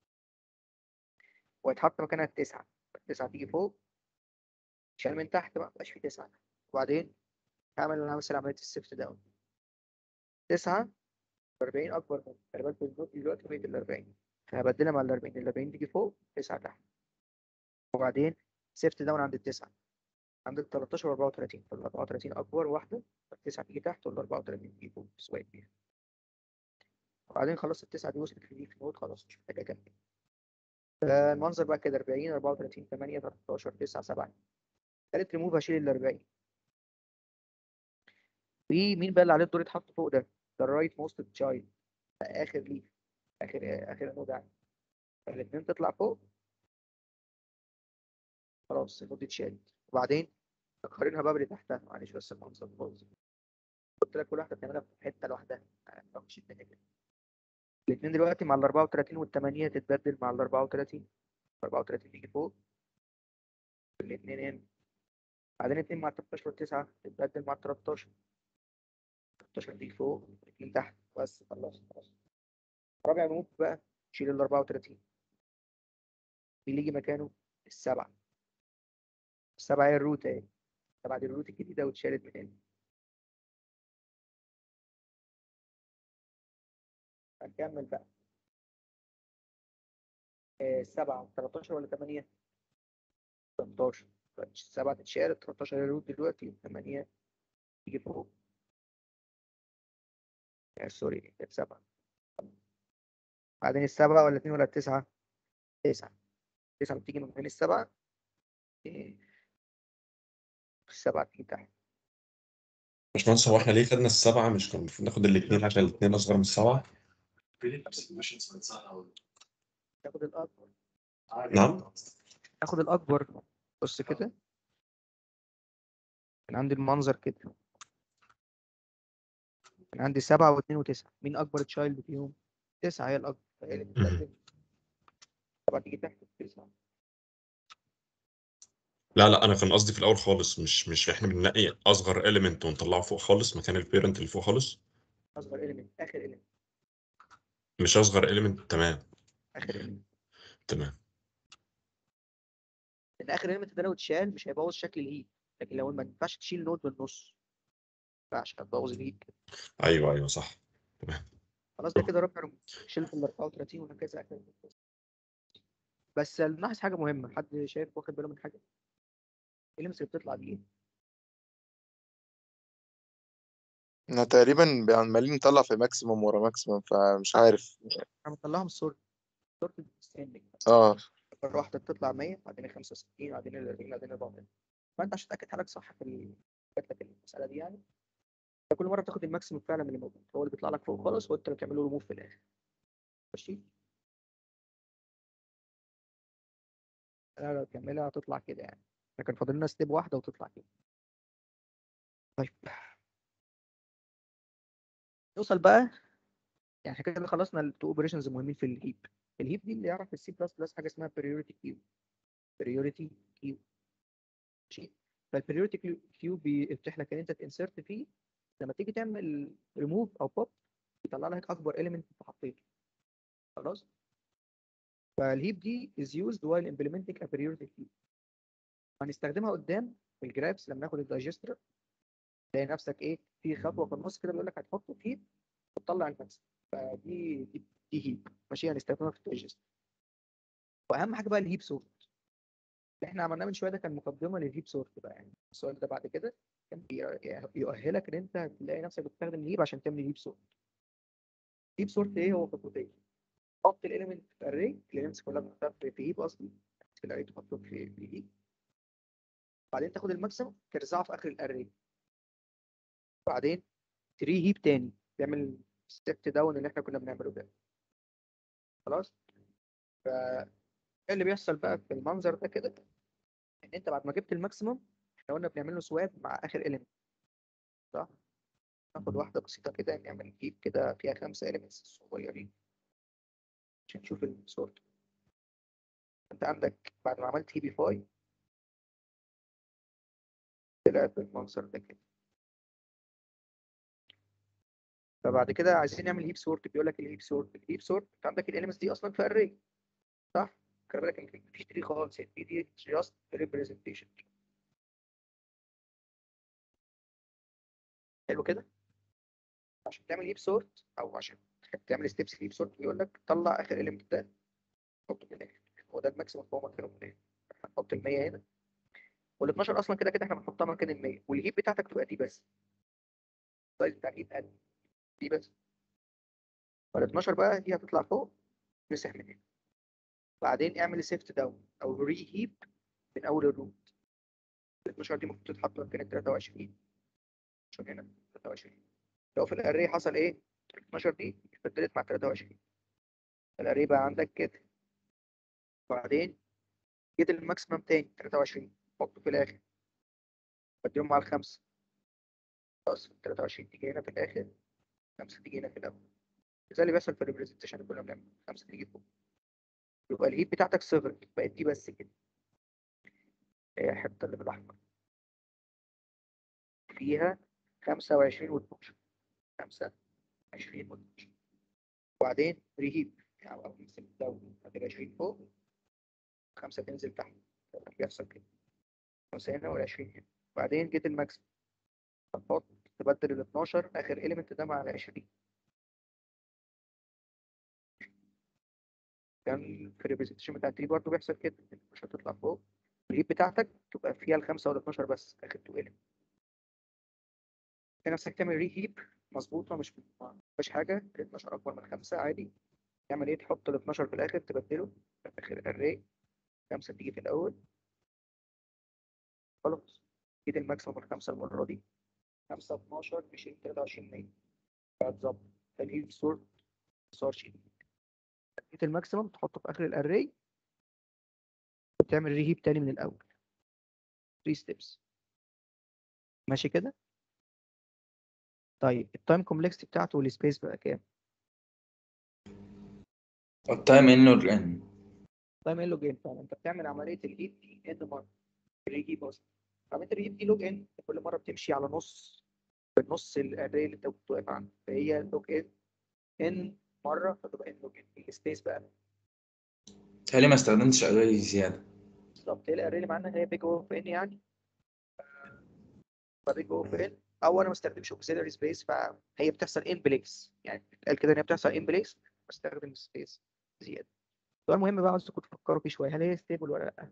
وهيتحط مكانها التسعة. التسعة تيجي فوق، شال من تحت بقى مبقاش فيه 9. وبعدين هعمل مثلا عملية السيفت داون. 9 40 أكبر من، خلي بالك النوت دلوقتي بقت ال 40، فهبدلها مع ال 40. ال 40 تيجي فوق، 9 تحت. وبعدين سيفت داون عند التسعة، عند ال 13 و 34. فال 34 أكبر واحدة، فالتسعة تيجي تحت وال 34 تيجي فوق سواء بيها. وبعدين خلاص التسعة دي وصلت في نوت، خلاص مش محتاجة أكمل. المنظر بقى كده 40 34 8 13 9 7. تالت ريموف هشيل ال 40. في مين بقى اللي عليه الدور يتحط فوق ده؟ ده الرايت موست تشايلد، اخر ليف، اخر نود يعني. فالاثنين تطلع فوق، خلاص النود اتشالت. وبعدين نقارنها بقى باللي تحتها. معلش بس المنظر باظ، قلت لك كل واحده بتعملها في حته لوحدها، مش الدنيا كده. الاثنين دلوقتي مع ال 34 وال 8 تتبدل مع ال 34. 34 تيجي فوق، الاثنين هنا. بعدين 2 مع 13 و9 تتبدل مع 13. 13 تيجي فوق، الاثنين تحت. بس خلاص. رابع ريموف بقى، شيل ال 34. اللي يجي مكانه السبعة. السبعة هي الروت اهي، السبعة دي الروت الجديدة واتشالت من هنا. هنكمل بقى. السبعة 13 ولا 8؟ 13. السبعة تتشال، 13 هي الروت دلوقتي، 8 تيجي فوق. سوري كانت 7. بعدين السبعة ولا 2 ولا 9؟ 9. 9 بتيجي من بين السبعة. إيه، السبعة تيجي تحت. باشمهندس، هو احنا ليه خدنا السبعة؟ مش كان المفروض ناخد الاثنين عشان الاثنين أصغر من السبعة؟ تاخد الأكبر. نعم؟ تاخد الأكبر. بص كده، كان عندي المنظر كده، كان عندي 7 و2 و9. مين أكبر تشايلد فيهم؟ 9 هي الأكبر، فهي اللي بتترتب. 7 تيجي تحت 9. لا لا، أنا كان قصدي في الأول خالص، مش إحنا بنلاقي أصغر إيليمنت ونطلعه فوق خالص مكان البيرنت اللي فوق خالص؟ أصغر إيليمنت، آخر إيليمنت. مش أصغر إيليمنت، تمام. آخر إيليمنت. تمام. لأن آخر إيليمنت ده لو اتشال مش هيبوظ شكل الهيب، لكن لو ما ينفعش تشيل نود بالنص، ما ينفعش، هتبوظ الهيب كده. أيوه أيوه صح. تمام. خلاص ده كده ربع رموز. شلت ال 34 وهكذا آخر إيليمنت. بس نلاحظ حاجة مهمة، حد شايف واخد باله من حاجة؟ الإيليمنتس اللي بتطلع دي إيه؟ احنا تقريبا عمالين نطلع في ماكسيموم ورا ماكسيموم، فمش عارف. أنا بطلعهم سورت ديسندنج. اه مرة واحدة بتطلع 100، بعدين 65، بعدين 40، بعدين 40. فأنت عشان تتأكد حالك صح في جات لك المسألة دي يعني، كل مرة بتاخد الماكسيموم فعلا من اللي موجود، هو اللي بيطلع لك فوق خالص، وأنت اللي بتعمل له ريموف في الآخر. ماشي؟ لا لو تكملها هتطلع كده يعني، لكن فاضل لنا ستيب واحدة وتطلع كده. طيب نوصل بقى، يعني احنا كده خلصنا التو اوبريشنز المهمين في الهيب. الهيب دي اللي يعرف السي بلس بلس حاجة اسمها بريوريتي كيو. بريوريتي كيو. ماشي؟ فالبريوريتي كيو بيفتح لك ان انت تنسرت فيه، لما تيجي تعمل ريموف او بوب يطلع لك اكبر اليمنت انت حطيته. خلاص؟ فالهيب دي is used while implementing a periodic heap. هنستخدمها قدام في الجرافس لما ناخد الدايجستر، تلاقي نفسك ايه في خطوه في النص كده بيقول لك هتحطه في هيب وتطلع الماكسيمم. فدي هيب. ماشي؟ هنستخدمها في الدايجستر. واهم حاجه بقى الهيب سورت اللي احنا عملناه من شويه، ده كان مقدمه للهيب سورت بقى. يعني السؤال ده بعد كده كان يؤهلك ان انت تلاقي نفسك بتستخدم الهيب عشان تعمل هيب سورت. هيب سورت ايه؟ هو خطوتين. حط الاليمنت في اري، الاليمنتس كلها بتحطها في هيب اصلي، في الاري تحطهم في هيب، بعدين تاخد الماكسيمم ترزعه في اخر الاري، بعدين تري هيب تاني، تعمل ستيب داون اللي احنا كنا بنعمله ده. خلاص؟ ف اللي بيحصل بقى في المنظر ده كده، ان انت بعد ما جبت الماكسيمم احنا قلنا بنعمل له سواب مع اخر اليمنت، صح؟ ناخد واحده بسيطه كده، نعمل هيب كده فيها 5 اليمنتس صغيرين عشان نشوف السورت. انت عندك بعد ما عملت هيبي فاي طلع بالمنظر ده كده. فبعد كده عايزين نعمل هيب سورت، بيقول لك الهيب سورت انت عندك الاليمنتس دي اصلا في اري، صح؟ خلي بالك ان مفيش تري خالص، يعني دي جاست ريبريزنتيشن. حلو كده؟ عشان تعمل هيب سورت او عشان تعمل ستيبس في هيب سورت بيقول لك طلع اخر اليمنت ده حطه في الاخر، هو ده الماكسيمم فهو مكانه في الاخر. هنحط ال 100 هنا، وال 12 اصلا كده كده احنا بنحطها مكان ال 100، والهيب بتاعتك تبقى دي بس، السايز بتاع الهيب قد دي بس. وال 12 بقى دي هتطلع فوق، مسح من هنا. بعدين اعمل سيفت داون او ري هيب من اول الروت. ال 12 دي المفروض تتحط مكان ال 23 عشان هنا 23. لو في الاري حصل ايه؟ ال 12 دي اتبدلت مع 23، الاري بقى عندك كده. بعدين جيت الماكسيمم تاني 23 حطه في الاخر، بديهم مع الخمسه، خلاص 23 تيجي هنا في الاخر، 5 تيجي هنا في الاول. زي اللي بيحصل في الريبريزنتيشن اللي كنا بنعمله، 5 تيجي فوق، يبقى الهيت بتاعتك صغرت، بقت دي بس كده، هي الحته اللي بالاحمر فيها 25 و12، 25 و12. وبعدين ريهيب يعني او نمسك الدوري، هتبقى 20 فوق، 5 تنزل تحت، بيحصل كده، 5 هنا وال20 هنا. بعدين جيت الماكسيم، هتحط تبدل ال 12 اخر اليمنت ده مع ال 20. كان في الريبريزنتيشن بتاع التري برضه بيحصل كده، مش هتطلع فوق، الهيب بتاعتك تبقى فيها ال5 وال12 بس اخر 2 اليمنت. نفسك تعمل ري هيب مظبوطه، مش حاجه، ال 12 اكبر من 5 عادي، تعمل ايه؟ تحط ال 12 في الاخر، تبدله في اخر الاري، 5 تيجي في الاول، خلاص جيت الماكسيموم الخمسه المره دي، 5 12 20 23 100 فهتظبط. تجيب سورت صار شيت، جيت الماكسيموم تحطه في اخر الاري وتعمل ريهيب تاني من الاول 3 ستيبس. ماشي كده؟ طيب التايم كومبلكسيتي بتاعته والسبيس بقى كام؟ التايم ان لوج ان. تايم ان لوج ان فعلا. انت بتعمل عمليه الهيب دي ان مره، الريهيب اصلا عمليه الريهيب دي لوج ان، كل مره بتمشي على نص، بالنص الاري اللي انت كنت واقف عنده، فهي لوج ان مره، فتبقى ان لوج ان. السبيس بقى تهيألي ما استخدمتش اري زيادة. بالظبط، هي الاري اللي معانا هي بيج اوف ان يعني، فبيج اوف ان، او انا ما استخدمش اوكسيلري سبيس، فهي بتحصل ان بليس، يعني بتقال كده ان هي بتحصل ان بليس، بستخدم سبيس زياده. السؤال المهم بقى عاوزكم تفكروا فيه شويه، هل هي ستيبل ولا لا؟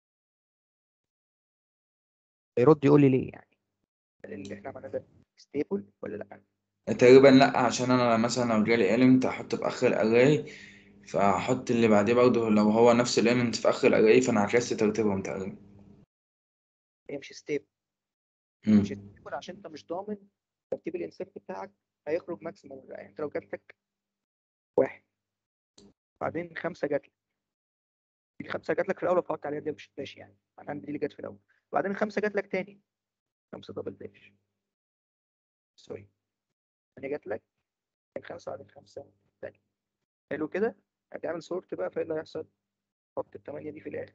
يرد يقول لي ليه، يعني اللي احنا عملناه ده ستيبل ولا لا؟ تقريبا لا، عشان انا مثلا لو جالي element هحطه في اخر الاري، فهحط اللي بعديه برضه لو هو نفس element في اخر الاري، فانا عكست ترتيبهم تقريبا. هي مش ستيبل، مم. مش ستيبل عشان انت مش ضامن ترتيب الانسكت بتاعك هيخرج ماكسيمم ولا لا. يعني انت لو جات لك واحد بعدين خمسه جات لك، الخمسه جات لك في الاول فقطت عليها دي مش داش، يعني معناها ان دي اللي جت في الاول، وبعدين الخمسه جات لك تاني، خمسه دبل داش، سوري، يعني جات لك الخمسه بعدين خمسه تاني. حلو كده؟ هتعمل سورت بقى، فايه اللي هيحصل؟ تحط الثمانيه دي في الاخر،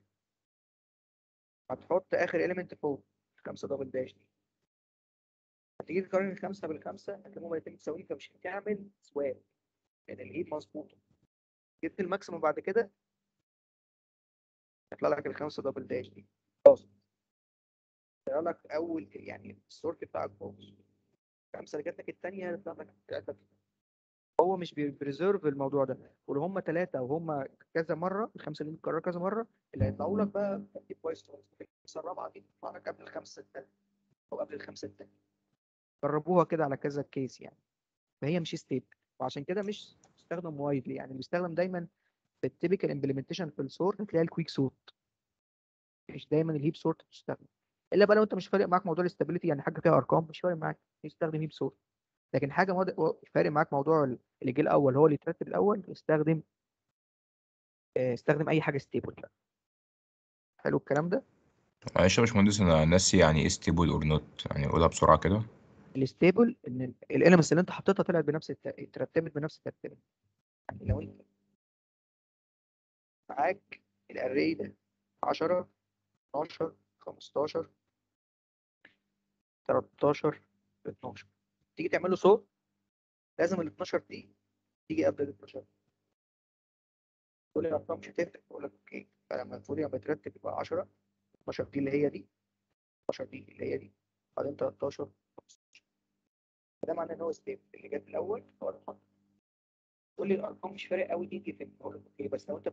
هتحط اخر اليمنت فوق الخمسه دبل داش دي، هتيجي تقارن الخمسه بالخمسه هتلاقيهم الاثنين متساويين، فمش هتعمل سواب، لان الهيب مظبوطه. جبت الماكسيموم بعد كده هيطلع لك الخمسه دبل داش دي، خلاص هيطلع لك اول يعني السورت بتاعك باظ، الخمسه اللي جات لك الثانيه هتطلع لك ثلاثه. هو مش بيريزيرف الموضوع ده، ولو هم ثلاثه وهم كذا مره، الخمسه اللي متكرره كذا مره، اللي هيطلعوا لك بقى ترتيب كويس خالص، الخمسه الرابعه دي تطلع لك قبل الخمسه الثانيه او قبل الخمسه الثانيه. جربوها كده على كذا كيس يعني، فهي مش ستيبل، وعشان كده مش بتستخدم وايدلي. يعني بيستخدم دايما في التيبيكال امبلمنتيشن في السورت هتلاقي الكويك سورت، مش دايما الهيب سورت بتستخدم، الا بقى لو انت مش فارق معاك موضوع الاستابيليتي، يعني حاجه فيها ارقام مش فارق معاك تستخدم هيب سورت. لكن حاجه فارق معاك موضوع اللي جه الاول هو اللي يترتب الاول، استخدم اي حاجه ستيبل بقى. حلو الكلام ده. معلش يا باشمهندس، انا ناسي يعني ايه ستيبل اور نوت، يعني قولها بسرعه كده. الستيبل ان الاليمنتس اللي انت حطيتها طلعت بنفس اترتبت بنفس الترتيب. يعني لو انت معاك الاري ده 10 12 15 13 12، تيجي تعمل له صوت، لازم ال 12 دي تيجي قبل ال 12. تقول لي الارقام مش هتفرق، اقول لك اوكي، فلما تقول لي لما ترتب يبقى 10 12 دي اللي هي دي، 12 دي اللي هي دي، بعدين 13 15، فده معناه ان هو ستيبل، اللي جت الاول هو اللي اتحط. تقول لي الارقام مش فارق قوي دي في، اقول لك اوكي، بس لو انت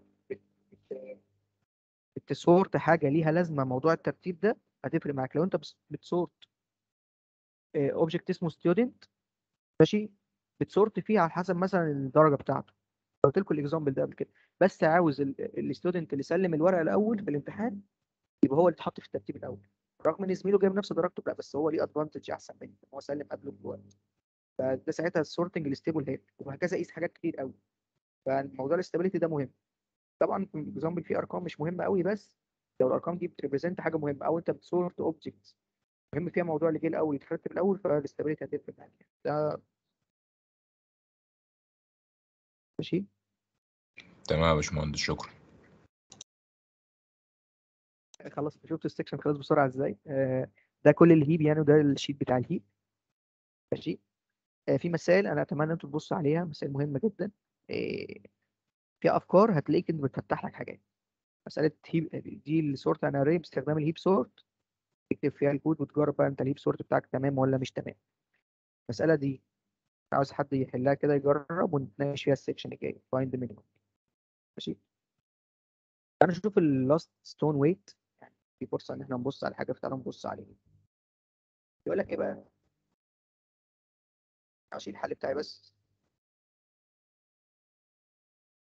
بتسورت حاجه ليها لازمه موضوع الترتيب ده هتفرق معاك. لو انت بتسورت اوبجكت اسمه ستودنت، ماشي، بتسورت فيه على حسب مثلا الدرجه بتاعته، قلت لكم الاكزامبل ده قبل كده، بس عاوز الستودنت اللي سلم الورقه الاول في الامتحان يبقى هو اللي اتحط في الترتيب الاول، رغم ان زميله جايب نفس درجته، لا بس هو ليه ادفانتج احسن منه، هو سلم قبله بوقت، فده ساعتها السورتنج الستيبل هيك، وهكذا قيس حاجات كتير قوي. فموضوع الاستابيليتي ده مهم. طبعا في الاكزامبل فيه ارقام مش مهمه قوي، بس لو الارقام دي بتريبريزنت حاجه مهمه، او انت بتسورت اوبجكت مهم فيها موضوع اللي جه الاول يترتب الاول، فالاستابيليتي هتفرق معاك ده. ماشي. تمام يا باشمهندس، شكرا. خلاص شفت السكشن خلاص بسرعه ازاي. ده كل الهيب يعني، وده الشيت بتاع الهيب. ماشي. في مسائل انا اتمنى انتوا تبصوا عليها، مسائل مهمه جدا. في افكار هتلاقيك انت بتفتح لك حاجات. مساله هيب دي السورت انا اري باستخدام الهيب سورت، تكتب فيها الكود وتجرب بقى انت الهيب سورت بتاعك تمام ولا مش تمام. المساله دي عاوز حد يحلها كده يجرب ونتناقش فيها السكشن الجاي، فايند مينيمم. ماشي. انا اشوف اللاست ستون ويت، يعني في فرصه ان احنا نبص على حاجه، فتعالوا نبص عليه. يقول لك ايه بقى؟ هشيل الحل بتاعي بس.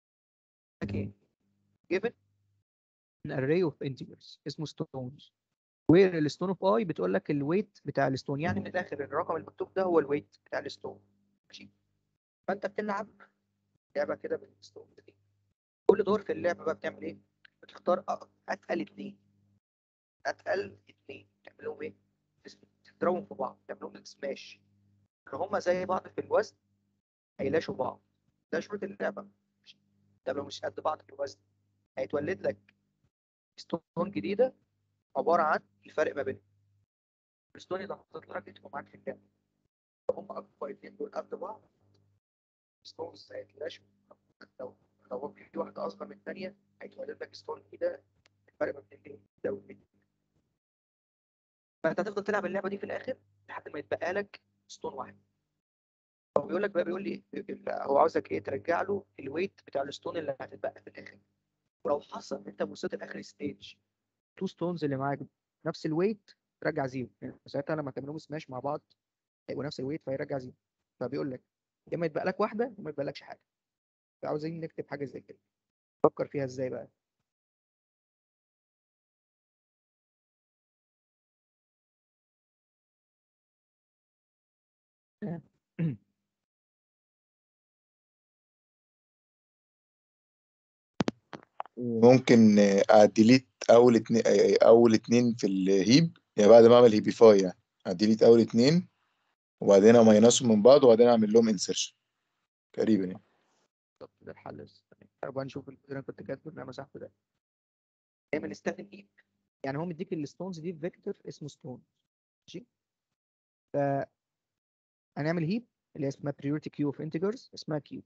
لك ايه given an array of integers اسمه stones where الستون اوف اي بتقول لك الويت بتاع الستون، يعني من الاخر الرقم المكتوب ده هو الويت بتاع الستون. ماشي، فانت بتلعب لعبه كده بالستون دي. كل دور في اللعبه بقى بتعمل ايه؟ بتختار اتقل اتنين تعملهم ايه؟ تضربهم في بعض، تعملهم سماش. لو هما زي بعض في الوزن هيلاشوا بعض، ده شروط اللعبه. ده لو مش قد بعض في الوزن هيتولد لك ستون جديده عباره عن الفرق ما بينهم. الستون اللي هتطلع يدخل معاك في اللعبه، لو هم اكبر اتنين دول قد بعض ستونز هيتلاشوا. لو في واحده اصغر من الثانيه هيتولد لك ستون جديده الفرق ما بين ده والتاني. فانت هتفضل تلعب اللعبه دي في الاخر لحد ما يتبقى لك ستون واحد. هو بيقول لك بقى، بيقول لي هو عاوزك ايه؟ ترجع له الويت بتاع الستون اللي هتتبقى في الاخر. ولو حصل انت وصلت لاخر ستيج تو ستونز اللي معاك نفس الويت رجع زيرو، يعني ساعتها لما تعملهم سماش مع بعض هيبقوا نفس الويت فيرجع زيرو. فبيقول لك يا اما يتبقى لك واحده يا ما يتبقى لكش حاجه. فعاوزين نكتب حاجه زي كده، فكر فيها ازاي بقى. ممكن اديليت اول اتنين في الهيب، يعني بعد ما اعمل هيبيفاي يعني اديليت اول اتنين وبعدين امينسهم من بعض وبعدين اعمل لهم انسرشن تقريبا يعني. طب ده الحل. طب هنشوف اللي انا كنت كاتبه اللي انا مسحته ده. دايما نستخدم هيب، يعني هو مديك الستونز دي فيكتور اسمه ستون. ماشي، ف هنعمل هيب اللي اسمها priority queue of integers اسمها كيو،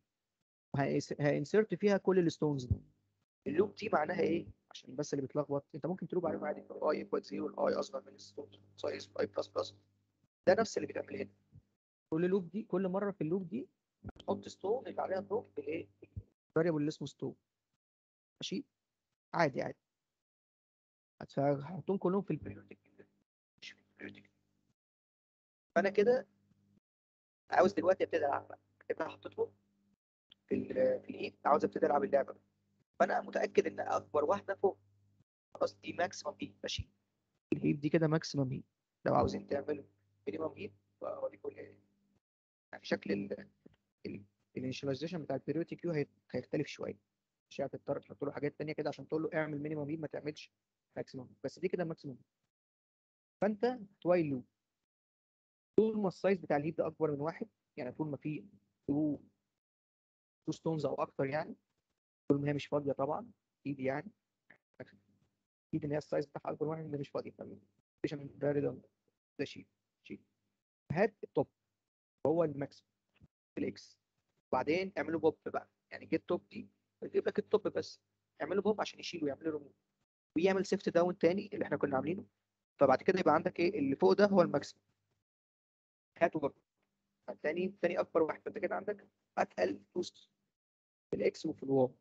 هانسرت فيها كل الستونز دي. اللوب دي معناها ايه؟ عشان بس اللي بيتلخبط، انت ممكن تلوب عليهم عادي اي ايكوال 0 والاي اصغر من الستون سايز اي بلس بلس. ده نفس اللي بيتعمل هنا. كل لوب دي، كل مره في اللوب دي تحط ستون يبقى عليها دروب بالايه؟ الفاريبل اللي اسمه ستون. ماشي، عادي عادي. هحطهم كلهم في البريودك مش في البريودك. فانا كده عاوز دلوقتي ابتدي العب بقى. كده حطيتهم في الايه، عاوز ابتدي العب اللعبه. فانا متاكد ان اكبر واحده فوق خلاص دي ماكسيمم هيب. ماشي، الهيب دي كده ماكسيمم هيب. لو عاوزين تعملوا مينيمم هيب فاوريكم يعني شكل الانيشاليزيشن بتاع البريودك كيو هيختلف شويه. مش هتضطر تحط له حاجات ثانيه كده عشان تقول له اعمل مينيمم هيب، ما تعملش ماكسيمم. بس دي كده ماكسيمم. فانت توايل لوب طول ما السايز بتاع الهيب ده اكبر من واحد، يعني طول ما فيه تو ستونز او اكتر، يعني طول ما هي مش فاضيه طبعا اكيد، يعني اكيد ان هي السايز بتاعها اكبر من واحد، ده مش فاضيه. فالميشن ده ريدندنت، ده شيء. هات التوب هو الماكسيمم في الاكس، وبعدين اعملوا بوب بقى، يعني جيت توب دي بتجيب لك التوب بس، اعملوا بوب عشان يشيل ويعمل ريموف ويعمل سيفت داون تاني اللي احنا كنا عاملينه. فبعد كده يبقى عندك ايه؟ اللي فوق ده هو الماكسيمم. هاتوا بوب تاني اكبر واحد، فانت كده عندك اتقل توست في الاكس وفي الواي.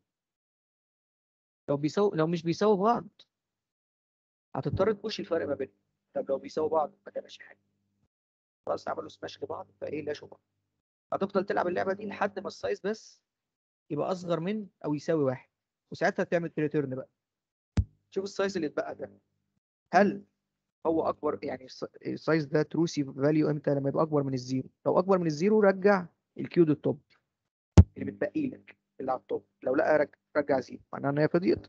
لو مش بيساووا بعض هتضطر تبوش الفرق ما بينهم. طب لو بيساووا بعض ما تعملش حاجه، خلاص عملوا سماش لبعض فايه لاشوا بعض. هتفضل تلعب اللعبه دي لحد ما السايز بس يبقى اصغر من او يساوي واحد، وساعتها تعمل ريتيرن بقى. شوف السايز اللي اتبقى ده هل هو اكبر، يعني السايز ده تروسي فاليو امتى؟ لما يبقى اكبر من الزيرو. لو اكبر من الزيرو رجع الكيو دوت توب اللي متبقي لك اللي على التوب. لو لا رجع زيرو، معناه ان هي فضيت.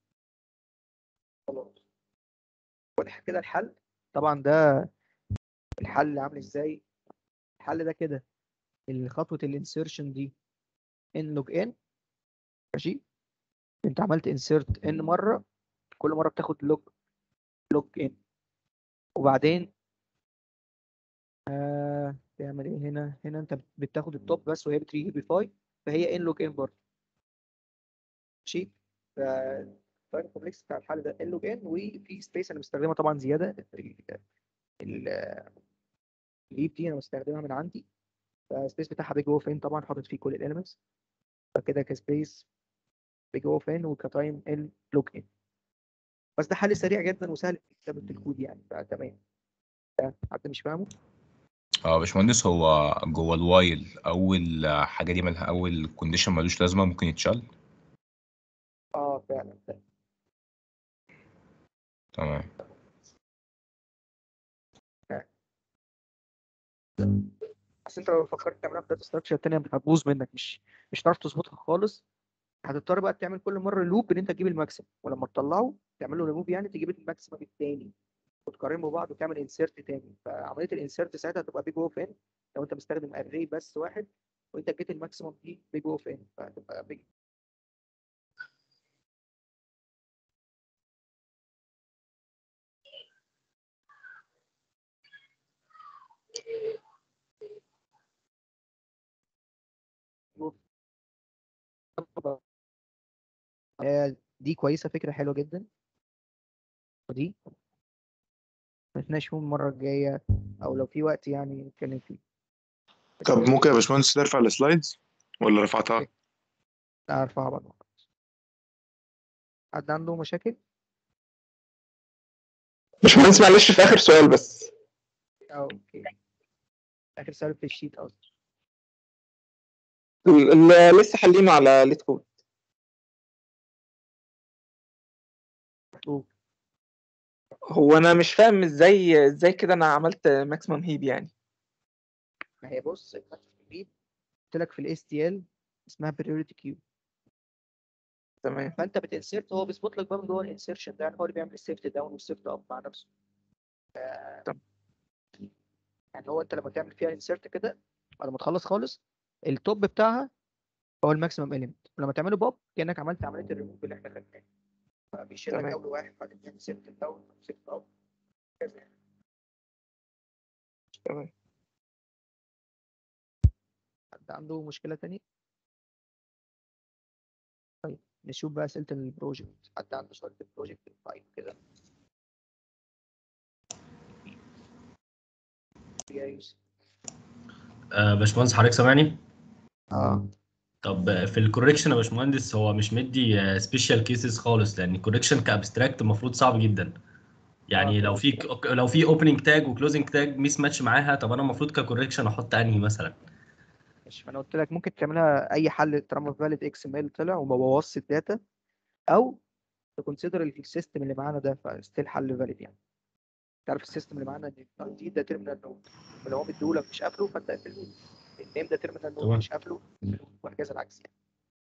خلاص، واضح كده الحل. طبعا ده الحل عامل ازاي؟ الحل ده كده خطوه الانسيرشن دي ان لوج ان. ماشي، انت عملت انسيرت ان مره، كل مره بتاخد لوج ان، وبعدين تعمل ايه هنا انت بتاخد التوب بس وهي بتريبيفاي، فهي ان لوج ان برضه. ماشي، فالفايل كومبلكس بتاع الحل ده ان لوج ان، وفي سبيس انا مستخدمها طبعا زياده. الليب دي انا مستخدمها من عندي، فالسبيس بتاعها بيج اوف ان طبعا حاطط فيه كل الاليمنتس، فكده كسبيس بيج اوف ان وكتايم ان لوج ان. بس ده حل سريع جدا وسهل في كتابه الكود يعني، فتمام. حد مش فاهمه؟ اه باشمهندس، هو جوه الوايل اول حاجه دي مالها، اول كونديشن ملوش لازمه ممكن يتشال؟ فعلا. تمام. بس انت لو فكرت تعملها في داتا ستراكشر تانية هتبوظ منك، مش هتعرف تظبطها خالص. هتضطر بقى تعمل كل مره لوب ان انت تجيب الماكسيمم، ولما تطلعه تعمل له ريموف يعني تجيب الماكسيمم التاني وتقارنهم ببعض وتعمل انسيرت تاني. فعمليه الانسيرت ساعتها هتبقى بيج اوف ان لو انت مستخدم اري بس واحد، وانت جيت الماكسيمم دي بيج اوف ان، فهتبقى بيج. دي كويسه، فكره حلوه جدا. ودي نتناقش فيهم المره الجايه او لو في وقت يعني نتكلم فيه. طب ممكن يا باشمهندس ترفع السلايدز ولا رفعتها؟ ارفعها بقى. حد عنده مشاكل؟ باشمهندس معلش في اخر سؤال بس. اوكي، اخر سؤال في الشيت قصدي. اللي لسه حلينه على ليت كود. هو انا مش فاهم ازاي كده انا عملت ماكسيمم هيب يعني. ما هي بص، قلت لك في الاس تي ال اسمها بريوريتي كيو. تمام. فانت بتنسرت، هو بيظبط لك بقى من جوه الانسرشن ده، يعني هو اللي بيعمل السيفت داون والسيفت اب مع نفسه. يعني هو انت لما تعمل فيها انسرت كده بعد ما تخلص خالص، التوب بتاعها هو الماكسيمم اليمنت، ولما تعمله بوب كانك عملت عمليه الريموف اللي احنا خدناها، فبيشيل لك اول واحد بعدين تعمل سيفت داون وسيفت اب كذا. تمام. حد عنده مشكله تانية؟ طيب نشوف بقى اسئله البروجكت. حد عنده سؤال في البروجكت؟ طيب كده يا يوسف. باشمهندس حضرتك سامعني؟ اه. طب في الكوريكشن يا باشمهندس هو مش مدي سبيشال كيسز خالص، لان الكوريكشن كابستراكت المفروض صعب جدا. يعني لو في اوبننج تاج وكلوزنج تاج ميس ماتش معاها، طب انا المفروض ككوريكشن احط انهي مثلا؟ ماشي، فانا قلت لك ممكن تعملها اي حل طالما فاليد اكس ام ال طلع وما بوظش الداتا، او تكونسيدر السيستم اللي معانا ده فستيل حل فاليد. يعني تعرف السيستم اللي معانا ان دي ده تيرمينال نود، ولو هو مديهولك مش قافله فانت اقفله. النيم ده تيرمينال نود مش قافله وهكذا العكس يعني.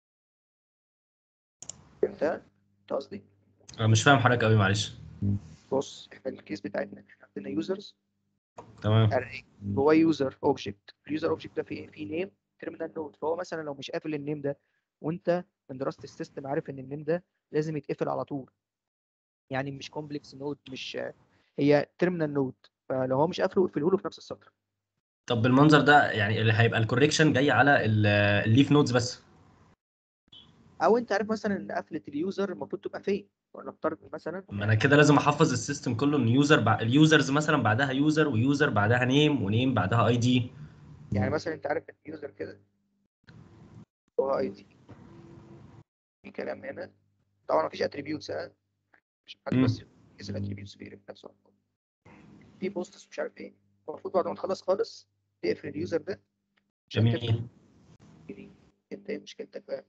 انت قصدي؟ انا مش فاهم حضرتك قوي معلش. بص، احنا الكيس بتاعتنا احنا عندنا يوزرز. تمام. هو يوزر اوبجكت، اليوزر اوبجكت ده فيه نيم تيرمينال نود، فهو مثلا لو مش قافل النيم ده، وانت من دراسه السيستم عارف ان النيم ده لازم يتقفل على طول، يعني مش كومبلكس نود، مش هي تيرمينال نود، فلو هو مش قافله اقفله له في نفس السطر. طب بالمنظر ده يعني اللي هيبقى الكوريكشن جاي على الليف نودز بس. او انت عارف مثلا ان قفله اليوزر المفروض تبقى فين، ونفترض مثلا ما انا كده لازم احفظ السيستم كله ان اليوزرز مثلا بعدها يوزر، ويوزر بعدها نيم، ونيم بعدها اي دي. يعني مثلا انت عارف ان اليوزر كده هو اي دي، في كلام هنا طبعا مفيش اتريبيوتس، مش حد بس يقيس الاتريبيوتس في نفسه، في بوستس مش عارف ايه. المفروض بعد ما تخلص خالص تقفل اليوزر ده عشان جميل. انت ايه مشكلتك بقى؟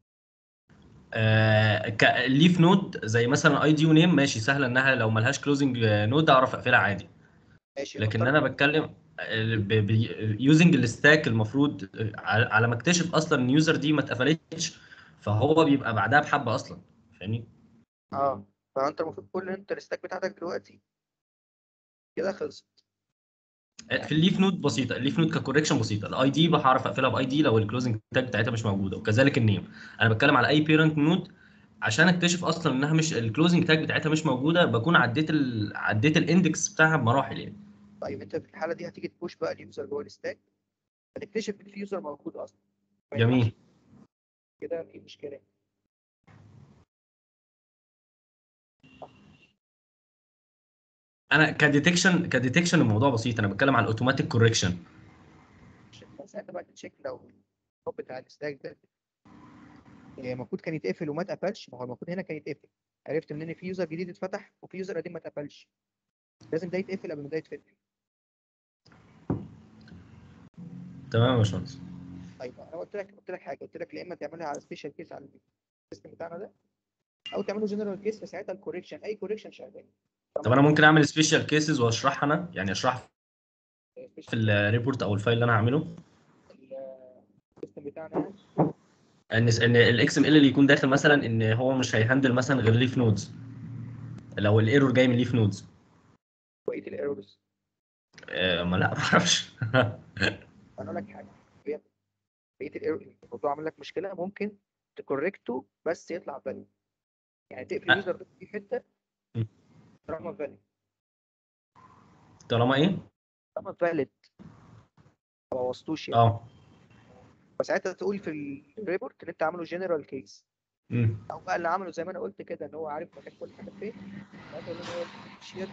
كليف نود زي مثلا اي دي ونيم ماشي، سهله انها لو ملهاش كلوزنج نود اعرف اقفلها عادي. ماشي، لكن انا بتكلم يوزنج الستاك المفروض على ما اكتشف اصلا ان اليوزر دي ما اتقفلتش، فهو بيبقى بعدها بحبه اصلا، فاهمني؟ فانت المفروض كل انت الستاك بتاعتك دلوقتي كده خلصت. في الليف نود بسيطه، الليف نود ككوريكشن بسيطه، الاي دي بعرف اقفلها باي دي لو الكلوزنج تاج بتاعتها مش موجوده، وكذلك النيم. انا بتكلم على اي بيرنت نود عشان اكتشف اصلا انها مش الكلوزنج تاج بتاعتها مش موجوده، بكون عديت الاندكس بتاعها بمراحل يعني. طيب انت في الحاله دي هتيجي تبوش بقى اليوزر جوه الستاك، هتكتشف ان في يوزر موجود اصلا. جميل. كده في مشكله. انا كديتكشن الموضوع بسيط، انا بتكلم على الاوتوماتيك كوريكشن. بس انت بقى تشيك لو التوب بتاع الستاك ده المفروض كان يتقفل وما اتقفلش، ما هو المفروض هنا كان يتقفل. عرفت منين في يوزر جديد اتفتح وفي يوزر قديم ما اتقفلش؟ لازم ده يتقفل قبل ما ده يتفتح. تمام يا باشمهندس. طيب انا قلت لك حاجه، قلت لك يا اما تعملها على سبيشال كيس على السيستم بتاعنا ده، او تعملوا جنرال كيس، فساعتها الكوريكشن اي كوريكشن شغال. طب انا ممكن اعمل سبيشال كيسز واشرحها انا، يعني اشرح في الريبورت او الفايل اللي انا هعمله السيستم بتاعنا ان الاكس ام ال اللي يكون داخل مثلا ان هو مش هيهندل مثلا غير ليف نودز، لو الايرور جاي من ليف نودز. بقيه الايرورز ما لا ما اعرفش. انا اقول لك حاجه، بقيه الايرور الموضوع عامل لك مشكله، ممكن تكوركته بس يطلع فاليد، يعني تقفل اليوزر ده في حته طالما فاليد. طالما ايه؟ طالما فاليد ما بوظتوش يعني. اه فساعتها تقول في الريبورت ان انت عامله جنرال كيس، او بقى اللي عمله زي ما انا قلت كده ان هو عارف مكان كل حاجه فين، ساعتها يقول ان هو شير.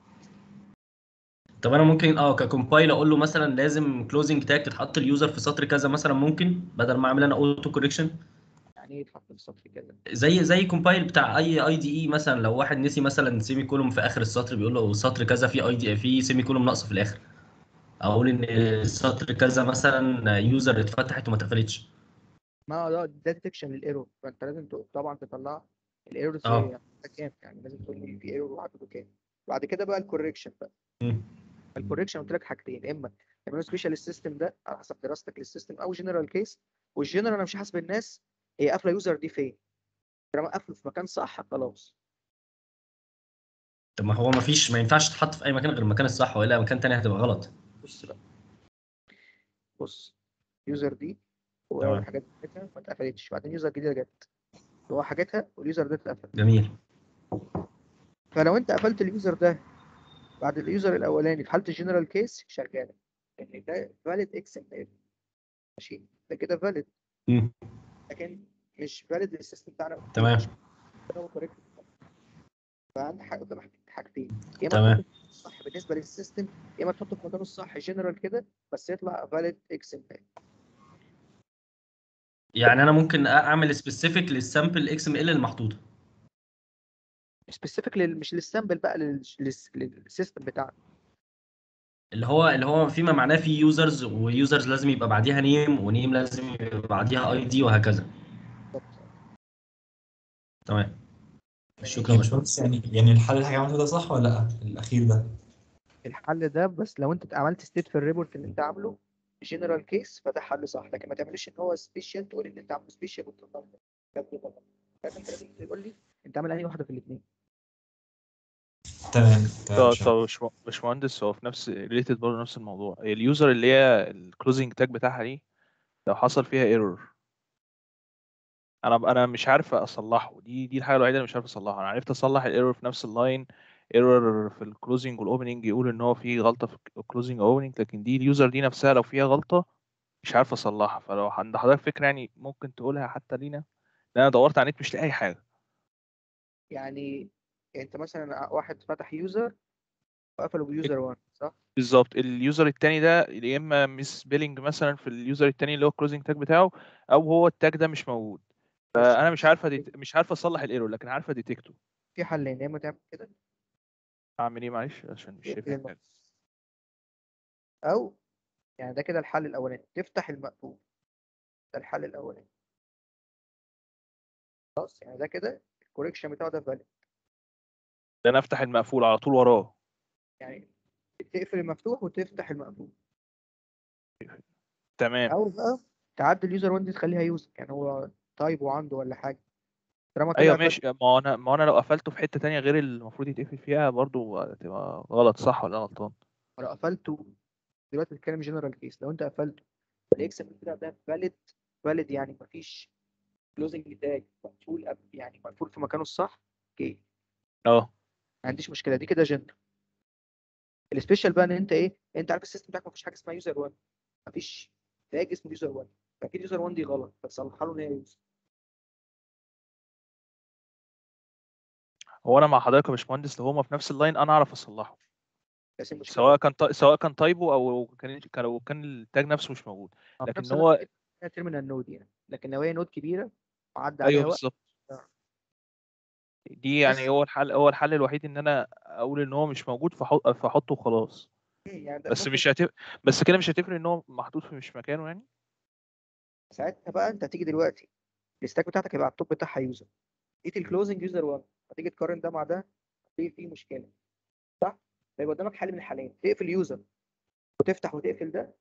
طب انا ممكن ككومبايل اقول له مثلا لازم كلوزنج تاج تتحط اليوزر في سطر كذا مثلا، ممكن بدل ما اعمل انا اوتو كوريكشن. يعني ايه يتحط في سطر كذا؟ زي كومبايل بتاع اي دي اي مثلا، لو واحد نسي مثلا سيمي كولوم في اخر السطر بيقول له سطر كذا في اي دي في سيمي كولوم ناقصه في الاخر، اقول ان السطر كذا مثلا يوزر اتفتحت وما اتقفلتش. ما ده ديتكشن للايرور، فانت لازم طبعا تطلع الايرورز اه كام، يعني لازم تقول لي في ايرور وعدده كام. بعد كده بقى الكوريكشن بقى. الكوريكشن قلت لك حاجتين، اما تعملوا سبيشال سيستم ده على حسب دراستك للسيستم، او جنرال كيس. والجنرال انا مش حاسب الناس هي قافله يوزر دي فين، طالما قافله في مكان صح خلاص. طب ما هو ما ينفعش تتحط في اي مكان غير المكان الصح، والا مكان تاني هتبقى غلط. بص بقى، بص اليوزر دي تمام والحاجات بتاعتها ما اتقفلتش، بعدين يوزر جديده جت هو حاجتها واليوزر ده اتقفل. جميل. فلو انت قفلت اليوزر ده بعد اليوزر الاولاني في حاله الجنرال كيس شغاله، ان ده فاليد اكس ام ال، ماشي، ده كده فاليد، لكن مش فاليد للسيستم بتاعنا. تمام فعندك قدامك حاجتين، يا اما تمام. تحطه صح بالنسبه للسيستم، يا اما تحطه في مكانه الصح جنرال كده بس يطلع فاليد اكس ام ال. يعني انا ممكن اعمل سبيسيفيك للسامبل اكس ام ال المحطوطه، سبيسيفيك مش للسامبل بقى للسيستم بتاعنا، اللي هو فيما معناه في يوزرز، ويوزرز لازم يبقى بعديها نيم، ونيم لازم يبقى بعديها اي دي، وهكذا. تمام. شكرا يا باشمهندس. يعني الحل اللي حاجه عملته ده صح ولا لا الاخير ده؟ الحل ده بس لو انت عملت ستيت في الريبورت اللي انت عامله جنرال كيس فده حل صح، لكن ما تعملش ان هو سبيشال تقول ان انت عامله سبيشال وتطلع فانت لازم تقول لي انت عامل انهي واحده في الاثنين. تمام طب باشمهندس، هو في نفس ريليتد برضه نفس الموضوع، اليوزر اللي هي الكلوزنج تاج بتاعها دي لو حصل فيها ايرور انا مش عارف اصلحه، دي الحاجه الوحيده اللي مش عارف اصلحها. انا عرفت اصلح الايرور في نفس اللاين، ايرور في الكلوزنج والاوبننج يقول ان هو في غلطه في الكلوزنج والاوبننج، لكن دي اليوزر دي نفسها لو فيها غلطه مش عارف اصلحها. فلو عند حضرتك فكره يعني ممكن تقولها حتى لينا، لان انا دورت على النت مش لاقي اي حاجه. يعني انت مثلا واحد فتح يوزر وقفله بيوزر 1 صح؟ بالظبط، اليوزر التاني ده يا اما مس بيلينج مثلا في اليوزر التاني اللي هو الكلوزنج تاج بتاعه، او هو التاج ده مش موجود. فانا مش عارف اصلح الايرور، لكن عارف اديتكته. في حلين، يا اما تعمل كده اعمل ايه معلش عشان مش شايف حاجه. او يعني ده كده الحل الاولاني، تفتح المقفول، ده الحل الاولاني خلاص، يعني ده كده الكوريكشن بتاعه ده فاليد. ده انا افتح المقفول على طول وراه، يعني تقفل المفتوح وتفتح المقفول. تمام. او بقى تعدل اليوزر 1 دي تخليها يوزر، يعني هو طيب وعنده ولا حاجه، طالما ايوه طلع ماشي، ما انا لو قفلته في حته تانية غير اللي المفروض يتقفل فيها برضو هتبقى غلط، صح ولا أنا غلطان؟ لو قفلته دلوقتي بتتكلم جنرال كيس، لو انت قفلته الاكس بتاع ده فاليد يعني مفيش كلوزنج تاج مقفول، يعني مقفول في مكانه الصح، اوكي اه ما عنديش مشكله، دي كده جنرال. السبيشال بقى ان انت ايه، انت عارف السيستم بتاعك مفيش حاجه اسمها يوزر 1، مفيش تاج اسمه يوزر 1، فاكيد يوزر 1 دي غلط فتصلحها له ان هي يوزر. هو انا مع حضرتك يا باشمهندس، لو هما في نفس اللاين انا اعرف اصلحه، بس المشكله سواء كان طيبه او كان التاج نفسه مش موجود، في لكن نفس هو الوقت تيرمينال نود يعني، لكن لو هي نود كبيره وعدى ايوه عليها وقت بالظبط. دي يعني هو الحل الوحيد ان انا اقول ان هو مش موجود فاحطه وخلاص. يعني ده بس ممكن بس كده مش هتفرق ان هو محطوط في مش مكانه يعني. ساعتها بقى انت هتيجي دلوقتي الستاك بتاعتك هيبقى على التوب بتاعها يوزر، لقيت الكلوزنج يوزر 1 هتيجي تقارن ده مع ده في مشكله، صح؟ فيبقى قدامك حل من الحالين، تقفل يوزر وتفتح وتقفل ده،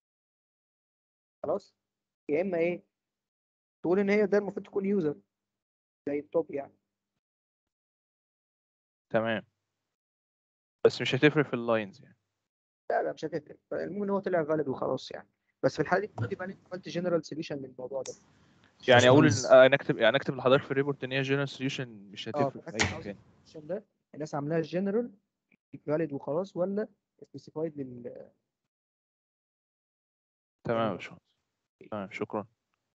خلاص، يا اما ايه تقول ان هي ده المفروض تكون يوزر زي التوب يعني. تمام، بس مش هتفرق في اللاينز يعني. لا مش هتفرق، المهم ان هو طلع فاليد وخلاص يعني. بس في الحاله دي يبقى انت عملت جنرال سوليوشن للموضوع ده. يعني اقول ان باشمهندس نكتب لحضرتك في الريبورت ان هي جنرال سوليوشن مش هتفرق في فالناس اي عاوزه مكان. السوليوشن ده، الناس عاملاها جنرال فاليد وخلاص، ولا سبيسيفايد تمام يا باشمهندس، تمام، شكرا.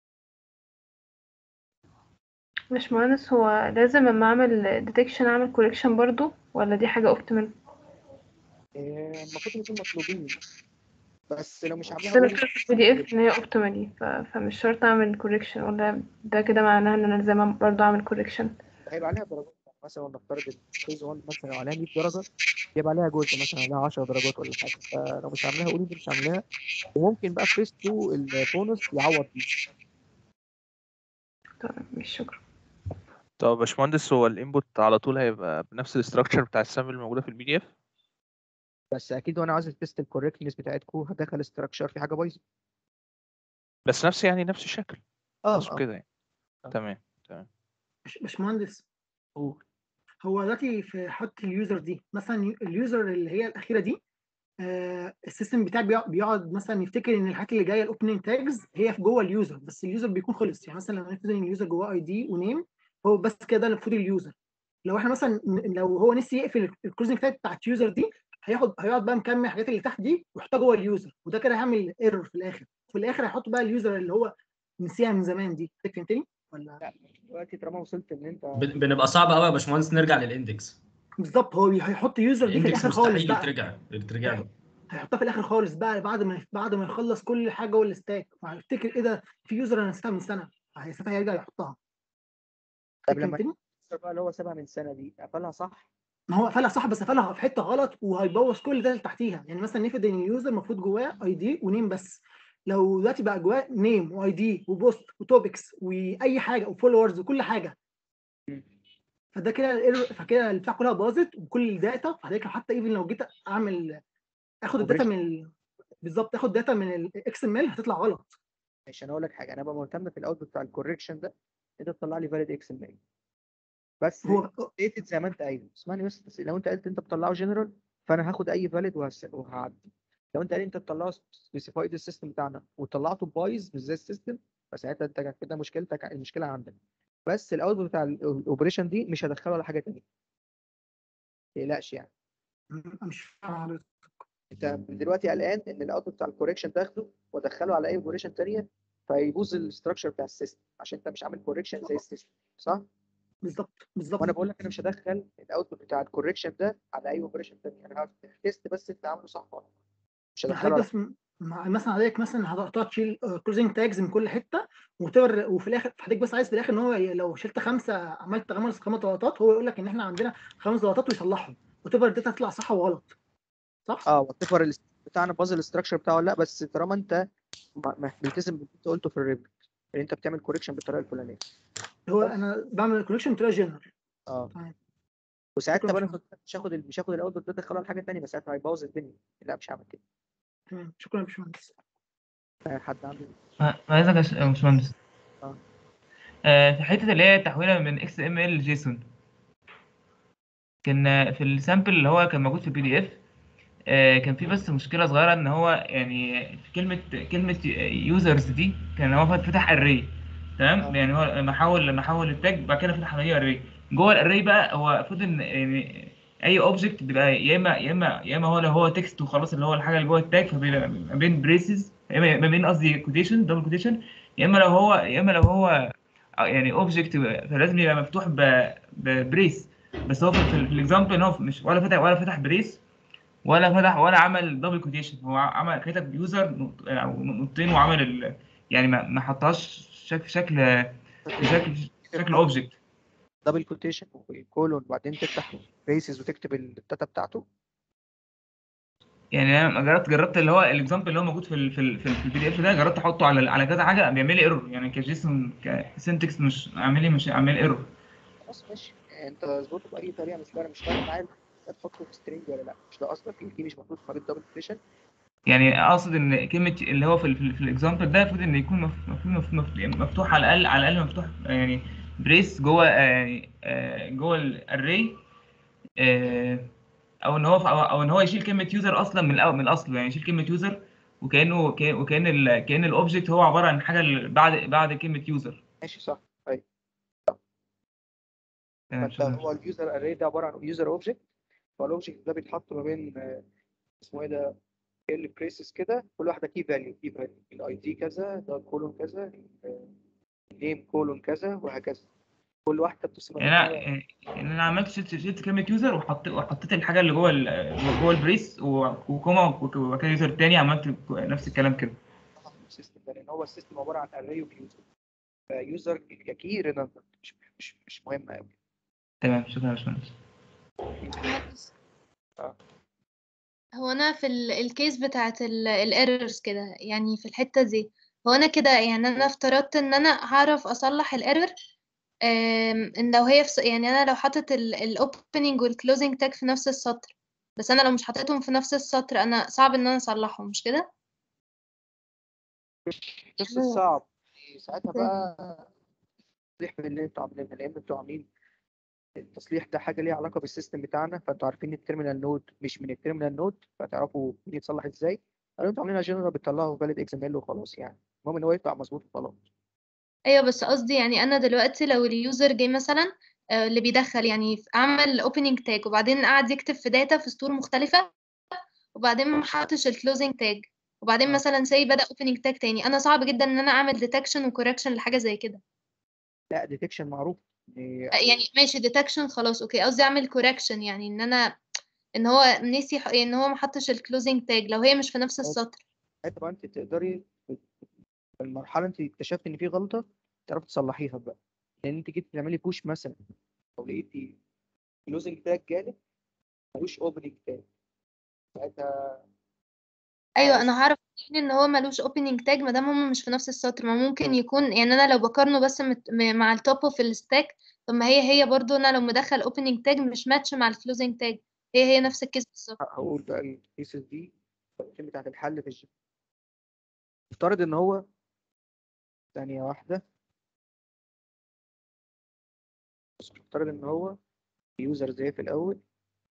باشمهندس، هو لازم اما اعمل ديتكشن اعمل كوريكشن برضو، ولا دي حاجة اوبتيمال؟ المفروض يكونوا مطلوبين، بس لو مش عاملاها بس انا اوريدي فاكرة في PDF ان هي اوبتيمالي، فمش شرط اعمل كوريكشن، ولا ده كده معناها ان انا لازم برضو اعمل كوريكشن؟ هيبقى عليها درجات. يعني مثلا نفترض الفيز 1 مثلا لو عليها 100 درجه يبقى عليها جزء مثلا عليها 10 درجات ولا حاجه، فلو مش عاملاها اوريدي مش عاملاها، وممكن بقى فيز 2 البونص يعوض دي. تمام، مش شكرا. طب يا باشمهندس، هو الانبوت على طول هيبقى بنفس الاستراكشر بتاع السامبل الموجوده في الPDF؟ بس اكيد وانا عايز التست الكوريكتنس بتاعتكم هدخل استراكشر في حاجه بايظه. بس نفس الشكل اقصد اه كده يعني. تمام تمام. باشمهندس، قول. هو دلوقتي في حط اليوزر دي مثلا، اليوزر اللي هي الاخيره دي، السيستم بتاعي بيقعد مثلا يفتكر ان الحاجات اللي جايه الاوبننج تاجز هي في جوه اليوزر، بس اليوزر بيكون خلص. يعني مثلا لو نفرض ان اليوزر جواه ID ونيم، هو بس كده المفروض اليوزر. لو احنا مثلا لو هو نسي يقفل الكلوزنج تاج بتاعت اليوزر دي، هيقعد بقى مكمل الحاجات اللي تحت دي ويحطها جوه اليوزر، وده كده هيعمل ايرور في الاخر. في الاخر هيحط بقى اليوزر اللي هو نسيها من زمان دي. فهمتني ولا؟ لا دلوقتي طالما وصلت ان انت بنبقى صعب قوي يا باشمهندس نرجع للاندكس. بالظبط، هو هيحط يوزر دي في الاندكس الاخر خالص مستحيل بقى. يترجع له. هيحطها في الاخر خالص بقى، بعد ما يخلص كل حاجه جوه الستاك، وهيفتكر ايه ده، في يوزر انا نسيتها من سنه، ساعتها هيرجع يحطها. طب لما فهمتني؟ بقى اللي هو سابها من سنه دي قفلها صح؟ ما هو قفلها صح، بس قفلها في حته غلط وهيبوظ كل ده اللي تحتيها. يعني مثلا نفرض ان اليوزر المفروض جواه ID ونيم بس، لو دلوقتي بقى جواه نيم وايدي وبوست وتوبكس واي حاجه وفولورز وكل حاجه، فده كده فكده البتاع كلها باظت وكل الداتا. فحضرتك حتى ايفن لو جيت اخد الداتا بالظبط، اخد داتا من الاكس ام ال هتطلع غلط. ماشي، انا اقول لك حاجه، انا بقى مهتم في الاوتبوت بتاع الكوريكشن ده انت تطلع لي فاليد اكس ام ال بس. هو ستيتد زي ما انت قايل، اسمعني بس لو انت قلت انت بتطلعه جنرال فانا هاخد اي فاليد وهعدي. لو انت قال انت بتطلعه سبيسيفايد السيستم بتاعنا وطلعته بايظ مش زي السيستم، فساعتها انت كده مشكلتك المشكله عندك. بس الاوتبوت بتاع الاوبريشن دي مش هدخله على حاجه ثانيه، ما تقلقش يعني. مش فاهم. انت دلوقتي قلقان ان الاوتبوت بتاع الكوريكشن تاخده وادخله على اي اوبريشن ثانيه فيبوظ الاستراكشر بتاع السيستم عشان انت مش عامل كوريكشن زي السيستم، صح؟ بالظبط. وانا بقول لك انا مش هدخل الاوتبوت بتاع الكوريكشن ده على اي اوبريشن ثاني، انا هتست بس انت عامله صح ولا مش هدخله على بس مثلا حضرتك مثلا هتقعد تشيل كلوزنج تاجز من كل حته وفي الاخر حضرتك بس عايز في الاخر ان هو لو شلت 5 عملت 5 غلطات، هو يقول لك ان احنا عندنا 5 غلطات ويصلحهم، وتبقى الداتا تطلع صح وغلط، صح؟ واتفر بتاعنا باظ الاستراكشر بتاعه ولا لا. بس طالما انت ملتزم باللي انت قلته في الريبورت ان انت بتعمل كوريكشن بالطريقه الفلانيه، هو انا بعمل كوريكشن بطريقه جنرال. تمام. وساعتها بقى انا مش هاخد الاوتبوت ده ادخله على حاجه ثانيه، بس ساعتها هيبوظ الدنيا. لا مش هعمل كده. تمام، شكرا يا باشمهندس. حد عنده عايزك يا باشمهندس في حته اللي هي التحويله من XML لجيسون، كان في السامبل اللي هو كان موجود في PDF كان في بس مشكله صغيره، ان هو يعني في كلمه يوزرز دي كان هو فتح array، تمام. يعني هو لما حول التاج بعد كده فتح عمليه array. جوه الاري بقى هو المفروض ان يعني اي اوبجكت بيبقى يا اما هو لو هو تكست وخلاص اللي هو الحاجه اللي جوه التاج، فبيبقى ما بين بريسز، يا اما ما بين قصدي كوتيشن دبل كوتيشن، يا اما لو هو يعني اوبجكت فلازم يبقى مفتوح ببريس. بس هو في الاكزامبل ان هو مش ولا فتح بريس ولا عمل دبل كوتيشن، هو عمل كتب يوزر او نقطتين وعمل يعني ما حطهاش شكل اوبجكت. دبل كوتيشن وكولون وبعدين تفتح بريسز وتكتب الداتا بتاعته. يعني انا جربت اللي هو الاكزامبل اللي هو موجود في PDF ده، جربت احطه على كذا حاجه بيعمل لي ايرور، يعني كجيسون كسنتكس مش عامل ايرور. خلاص ماشي، انت اظبطه باي طريقه، مش فارق معايا تحطه في سترينج ولا لا، مش ده قصدك؟ الكي مش المفروض طريقه دبل كوتيشن؟ يعني اقصد ان كلمه اللي هو في الاكزامبل ده المفروض ان يكون مفتوح على الاقل، مفتوح يعني بريس جوه يعني جوه الاري، او ان هو او ان هو يشيل كلمه يوزر اصلا من الاول من اصله، يعني يشيل كلمه يوزر كان الاوبجكت هو عباره عن حاجه بعد كلمه يوزر. ماشي صح. طيب تمام، فانت هو اليوزر اري ده عباره عن يوزر اوبجكت، فالاوبجكت ده بيتحط ما بين اسمه ايه ده البريسز كده، كل واحده كي فاليو الاي دي كذا، ده كولون كذا، النيم كولون كذا، وهكذا. كل واحده بتسمى يعني انا عملت شلت كلمه يوزر وحطيت الحاجه اللي جوه البريس وكوما وكذا يوزر تاني، عملت نفس الكلام كده. السيستم ده لان هو السيستم عباره عن اري ويوزر، فيوزر كي ريدندنت مش مهم قوي. تمام، شكرا يا باشمهندس. هو انا في الكيس بتاعت الايرورز كده، يعني في الحته دي، هو انا كده يعني انا افترضت ان انا هعرف اصلح الايرور ان لو هي يعني انا لو حطيت الاوبننج والكلوزنج تاج في نفس السطر، بس انا لو مش حطيتهم في نفس السطر انا صعب ان انا اصلحهم، مش كده؟ قصة صعب ساعتها بقى التصليح اللي انتوا عاملينها، لان انتوا عاملين التصليح ده حاجه ليها علاقه بالسيستم بتاعنا، فانتوا عارفين التيرمينال نود مش من التيرمينال نود، فتعرفوا مين يتصلح ازاي. لو انتوا عاملينها جنرال بتطلعوا فاليد اكس ام ال وخلاص، يعني المهم ان هو يطلع مظبوط وخلاص. ايوه، بس قصدي يعني انا دلوقتي لو اليوزر جه مثلا اللي بيدخل يعني عمل اوبننج تاج وبعدين قعد يكتب في داتا في سطور مختلفه، وبعدين ما حطش الكلوزنج تاج، وبعدين مثلا بدأ اوبننج تاج تاني، انا صعب جدا ان انا اعمل ديتكشن وكوركشن لحاجه زي كده. لا ديتكشن معروف يعني ماشي ديتكشن خلاص اوكي، قصدي اعمل كوركشن، يعني ان انا ان هو نسي ان هو ما حطش الكلوزنج تاج لو هي مش في نفس السطر. طبعا انت تقدري في المرحله انت اكتشفت ان في غلطه تعرفي تصلحيها بقى، لان انت جيتي تعملي بوش مثلا لو لقيتي كلوزنج تاج جالك ملوش اوبننج تاج، ساعتها ايوه انا هعرف ان هو ملوش اوبننج تاج ما دام هم مش في نفس السطر، ما ممكن يكون يعني انا لو بقارنه بس مع التوب اوف الستاك، طب ما هي برضو انا لو مدخل اوبننج تاج مش ماتش مع الكلوزنج تاج، هي نفس الكيس بالظبط. هقول بقى الكيسز دي بتاعت الحل في الجيم. افترض ان هو ثانية واحدة، افترض ان هو يوزر زي في الاول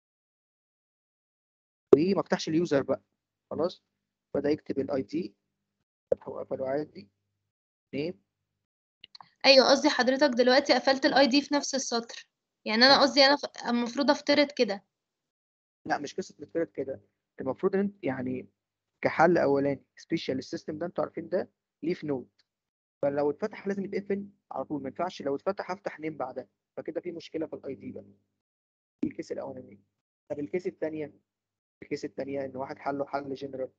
وما فتحش اليوزر بقى خلاص، بدأ يكتب الاي دي قفله عادي نيم. ايوه قصدي حضرتك دلوقتي قفلت الاي دي في نفس السطر، يعني انا قصدي انا المفروض افترض كده. لا مش قصة نفترض كده، المفروض ان انت يعني كحل اولاني سبيشال السيستم ده انتوا عارفين ده ليه في نود، فلو اتفتح لازم يتقفل على طول، ما ينفعش لو اتفتح افتح نيم بعدها، فكده في مشكلة في الاي دي بقى. دي الكيس الاولانية. طب الكيس الثانية، ان واحد حل جنرال،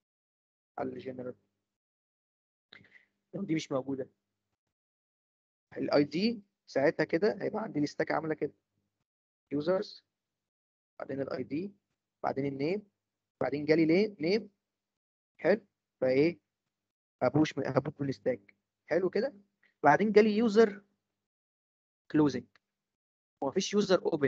لو دي مش موجودة الاي دي، ساعتها كده هيبقى عندي الستاك عاملة كده يوزرز، بعدين الاي دي، بعدين النيم، بعدين جالي ليه نيم. حلو، فايه هبوش من الستاك. حلو كده، بعدين جالي يوزر كلوزنج ومفيش يوزر اوبن،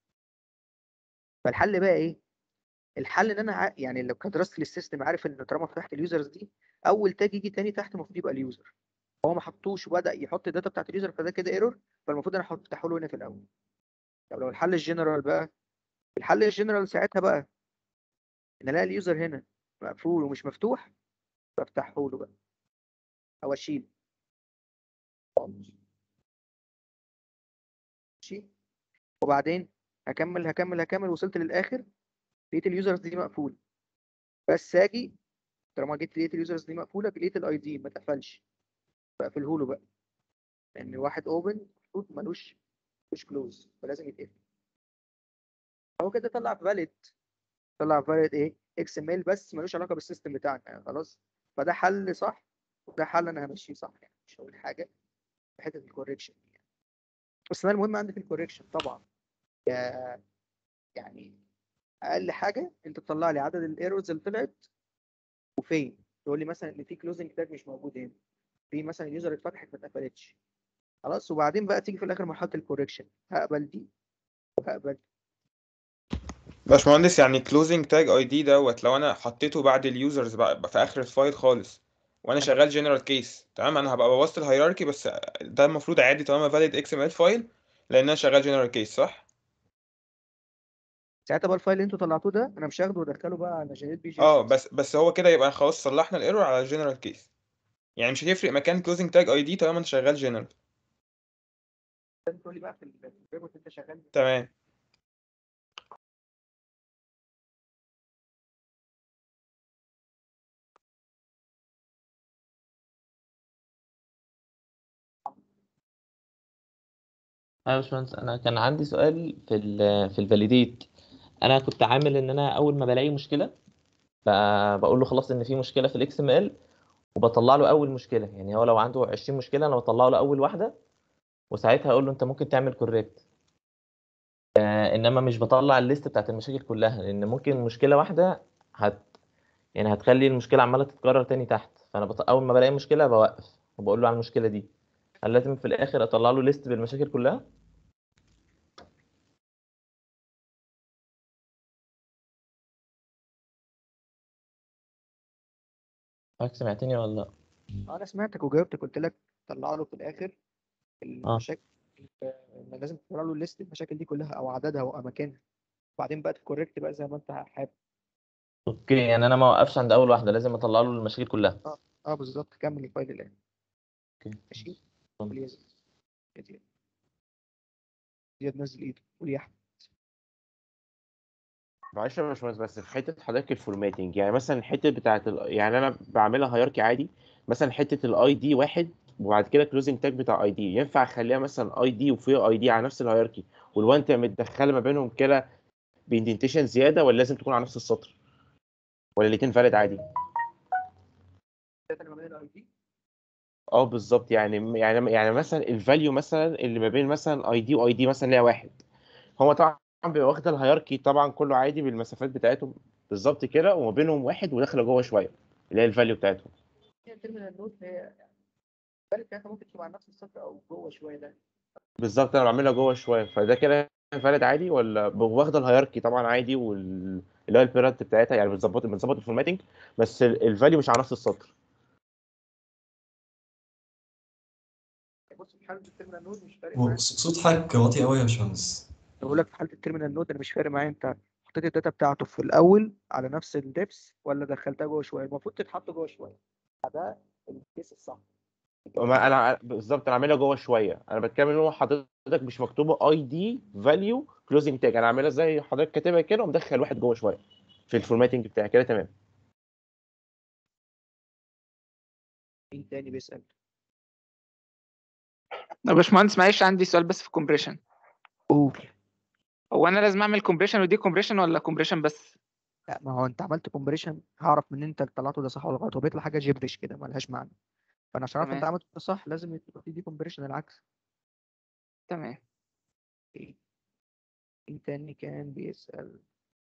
فالحل بقى ايه؟ الحل ان انا يعني لو كدرست للسيستم عارف ان طالما فتحت اليوزرز دي اول تاج يجي تاني تحت المفروض يبقى اليوزر، هو ما حطوش وبدا يحط الداتا بتاعت اليوزر، فده كده ايرور، فالمفروض انا افتحه له هنا في الاول. طب لو الحل الجنرال بقى، الحل الجنرال ساعتها بقى ان الاقي اليوزر هنا مقفول ومش مفتوح، بفتحه له بقى او اشيله. ماشي، وبعدين هكمل وصلت للاخر لقيت اليوزرز دي مقفوله، بس اجي طالما جيت لقيت اليوزرز دي مقفوله لقيت الاي دي ما اتقفلش، بقفله له بقى، لان واحد اوبن المفروض ملوش كلوز فلازم يتقفل. هو كده طلع فاليد ايه اكس ام ال، بس ملوش علاقه بالسيستم بتاعنا يعني خلاص. فده حل صح وده حل انا همشيه صح، يعني مش هقول حاجه في حته الكوريكشن يعني. بس انا المهم عندي في الكوريكشن طبعا يعني اقل حاجه انت تطلع لي عدد الايرورز اللي طلعت وفين، تقول لي مثلا ان في كلوزنج تاج مش موجود هنا، في مثلا اليوزر اتفتحت ما اتقفلتش، خلاص. وبعدين بقى تيجي في الاخر مرحله الكوريكشن، هقبل دي وهقبل دي. باشمهندس يعني كلوزنج تاج اي دي دوت لو انا حطيته بعد اليوزرز بقى في اخر الفايل خالص وانا شغال جنرال كيس، تمام، انا هبقى بوظت الهيراركي، بس ده المفروض عادي طالما فاليد اكس ام ال فايل لان انا شغال جنرال كيس، صح؟ ساعتها بقى الفايل اللي انتوا طلعتوه ده انا مش هاخده وادخله بقى على جنريت بي جي اه بس هو كده يبقى خلاص صلحنا الايرور على الجنرال كيس، يعني مش هتفرق مكان كلوزنج تاج اي دي طالما انت شغال جنرال. تقول لي بقى في الريبورت انت شغال. تمام. ايوه يا باشمهندس، انا كان عندي سؤال في الفاليديت. انا كنت عامل ان انا اول ما بلاقي مشكله بقول له خلاص ان في مشكله في الاكس ام ال، وبطلع له اول مشكله. يعني هو لو عنده 20 مشكله انا بطلع له اول واحده، وساعتها اقول له انت ممكن تعمل كوريكت. انما مش بطلع الليست بتاعت المشاكل كلها، لان ممكن مشكله واحده يعني هتخلي المشكله عماله تتكرر تاني تحت. فانا اول ما بلاقي مشكله بوقف وبقول له على المشكله دي. هل لازم في الاخر اطلع له ليست بالمشاكل كلها؟ حضرتك سمعتني ولا لا؟ انا سمعتك وجاوبتك، قلت لك طلع له في الاخر اه المشاكل. لازم تطلع له ليست المشاكل دي كلها او عددها واماكنها، وبعدين بقى تكوريكت بقى زي ما انت حابب. اوكي، يعني انا ما اوقفش عند اول واحده، لازم اطلع له المشاكل كلها. اه بالظبط، كمل الفايل الان. اوكي ماشي. قول يا زياد. يا زياد. زياد نزل ايده، قول يا احمد. معلش يا باشمهندس، بس في حته حضرتك الفورماتنج، يعني مثلا الحته بتاعت يعني انا بعملها هيراركي عادي، مثلا حته الاي دي واحد وبعد كده كلوزنج تاج بتاع اي دي، ينفع اخليها مثلا اي دي وفيها اي دي على نفس الهيراركي والوان تبقى متدخله ما بينهم كده باندنتيشن زياده، ولا لازم تكون على نفس السطر، ولا الاثنين فاليد عادي؟ اه بالظبط، يعني مثلا الفاليو مثلا اللي ما بين مثلا اي دي واي دي مثلا ليها واحد، هو طبعا بيبقى واخد الهيراركي طبعا كله عادي بالمسافات بتاعتهم بالظبط كده، وما بينهم واحد وداخله جوه شويه اللي هي الفاليو بتاعتهم. هي التيرمينال نود هي الفاليد بتاعتها ممكن تبقى على نفس السطر او جوه شويه ده. بالظبط، انا بعملها جوه شويه، فده كده فاليد عادي، ولا واخده الهيراركي طبعا عادي اللي هو البيرنت بتاعتها، يعني بنظبط الفورماتنج بس الفاليو مش على نفس السطر. بص، في حاله التيرمينال نود مش فارق معايا. صوت حضرتك واطي قوي يا باشمهندس. بقول لك في حاله التيرمينال نود انا مش فارق معايا انت حطيت الداتا بتاعته في الاول على نفس الدبس ولا دخلتها جوه شويه، المفروض تتحط جوه شويه. ده الكيس الصح. ما انا بالظبط انا عاملها جوه شويه، انا بتكلم ان هو حضرتك مش مكتوبه اي دي فاليو كلوزنج تاج، انا عاملها زي حضرتك كاتبها كده ومدخل واحد جوه شويه في الفورماتنج بتاعي كده، تمام. مين تاني بيسال؟ يا باشمهندس معلش عندي سؤال بس في الكومبريشن. قول. هو انا لازم اعمل كومبريشن ودي كومبريشن ولا كومبريشن بس؟ لا، ما هو انت عملت كومبريشن هعرف من انت اللي طلعته ده صح ولا غلط، هو بيطلع حاجه جبرش كده مالهاش معنى. فانا عشان اعرف انت تمام عملت ده صح لازم يبقى في دي كومبريشن العكس. تمام. مين تاني كان بيسال؟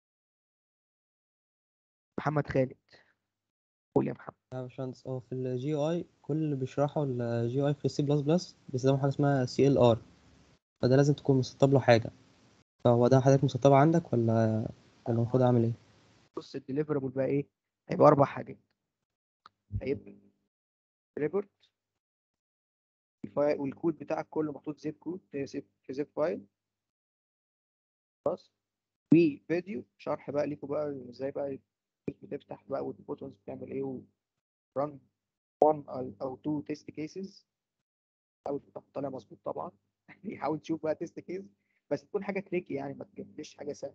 محمد خالد. قول يا محمد. يا باشمهندس، هو في الجي اي كل اللي بيشرحوا الجي اي في السي بلس بلس بيستخدموا حاجه اسمها سي ال ار، فده لازم تكون مسطب له حاجه. فهو ده حضرتك مسطبه عندك ولا المفروض اعمل ايه؟ بص، الديليفربل بقى ايه؟ هيبقى اربع حاجات. هيبقى ريبورت والكود بتاعك كله محطوط زيب كود في زيب فايل. خلاص. وفيديو شرح بقى ليكوا بقى ازاي بقى بتفتح بقى والبوتونز بتعمل ايه ورن 1 او 2 تيست كيسز. حاول طالع مظبوط طبعا. حاول تشوف بقى تيست كيس بس تكون حاجه تريكي، يعني ما تجيبليش حاجه سهله.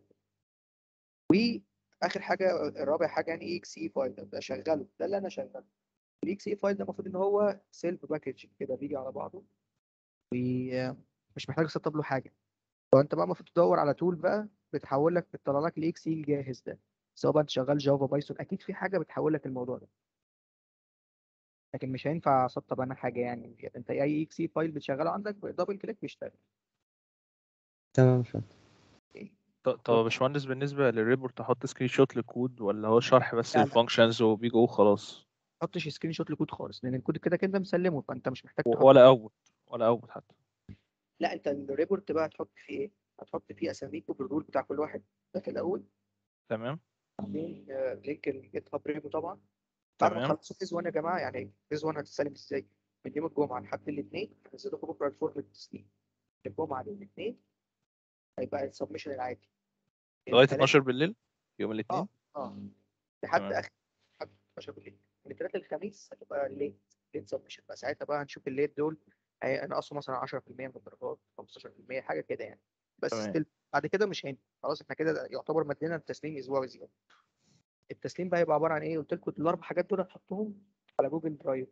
واخر حاجه رابع حاجه يعني اي اكس اي فايل ده شغله، ده اللي انا شغله. الاي اكس اي فايل ده المفروض ان هو سيلف باكج كده بيجي على بعضه ومش محتاج تسطب له حاجه. فانت بقى المفروض تدور على تول بقى بتحول لك بتطلع لك الاي اكس اي الجاهز ده، سواء بقى انت شغال جافا بايثون اكيد في حاجه بتحول لك الموضوع ده. لكن مش هينفع اسطب انا حاجه، يعني انت اي اكس اي فايل بتشغله عندك دبل كليك بيشتغل. تمام شكرا. طب يا باشمهندس بالنسبة للريبورت احط سكرين شوت للكود ولا هو شرح بس لا لا، الفانكشنز وبيجوا خلاص؟ ما تحطش سكرين شوت لكود خالص لان الكود كده كده مسلمه، فانت مش محتاج تحط. ولا اول ولا اوتبوت حتى؟ لا انت الريبورت بقى هتحط فيه ايه؟ هتحط فيه اساميكم بالرول بتاع كل واحد ده في الاول، تمام بعدين لينك الجيت هاب ريبو طبعا. بعد ما تمام تخلصوا فيز 1 يا جماعه، يعني فيز 1 هتتسلم ازاي؟ من يوم الجمعه لحد الاثنين هنزل لكم بكره الفورم التسليم. الجمعه للاثنين هيبقى السبمشن العادي. لغايه الثلاث 12 بالليل يوم الاثنين. لحد تمام اخر لحد 12 بالليل. من الثلاث للخميس هتبقى ليت سبمشن بقى. ساعتها بقى هنشوف الليت دول هينقصوا مثلا 10% من الدرجات، 15% حاجه كده يعني. بس تمام ستيل بعد كده مش هينفع خلاص، احنا كده يعتبر مدينا التسليم اسبوع زياده. التسليم بقى يبقى عباره عن ايه؟ قلت لكم الاربع حاجات دول هتحطهم على جوجل درايف،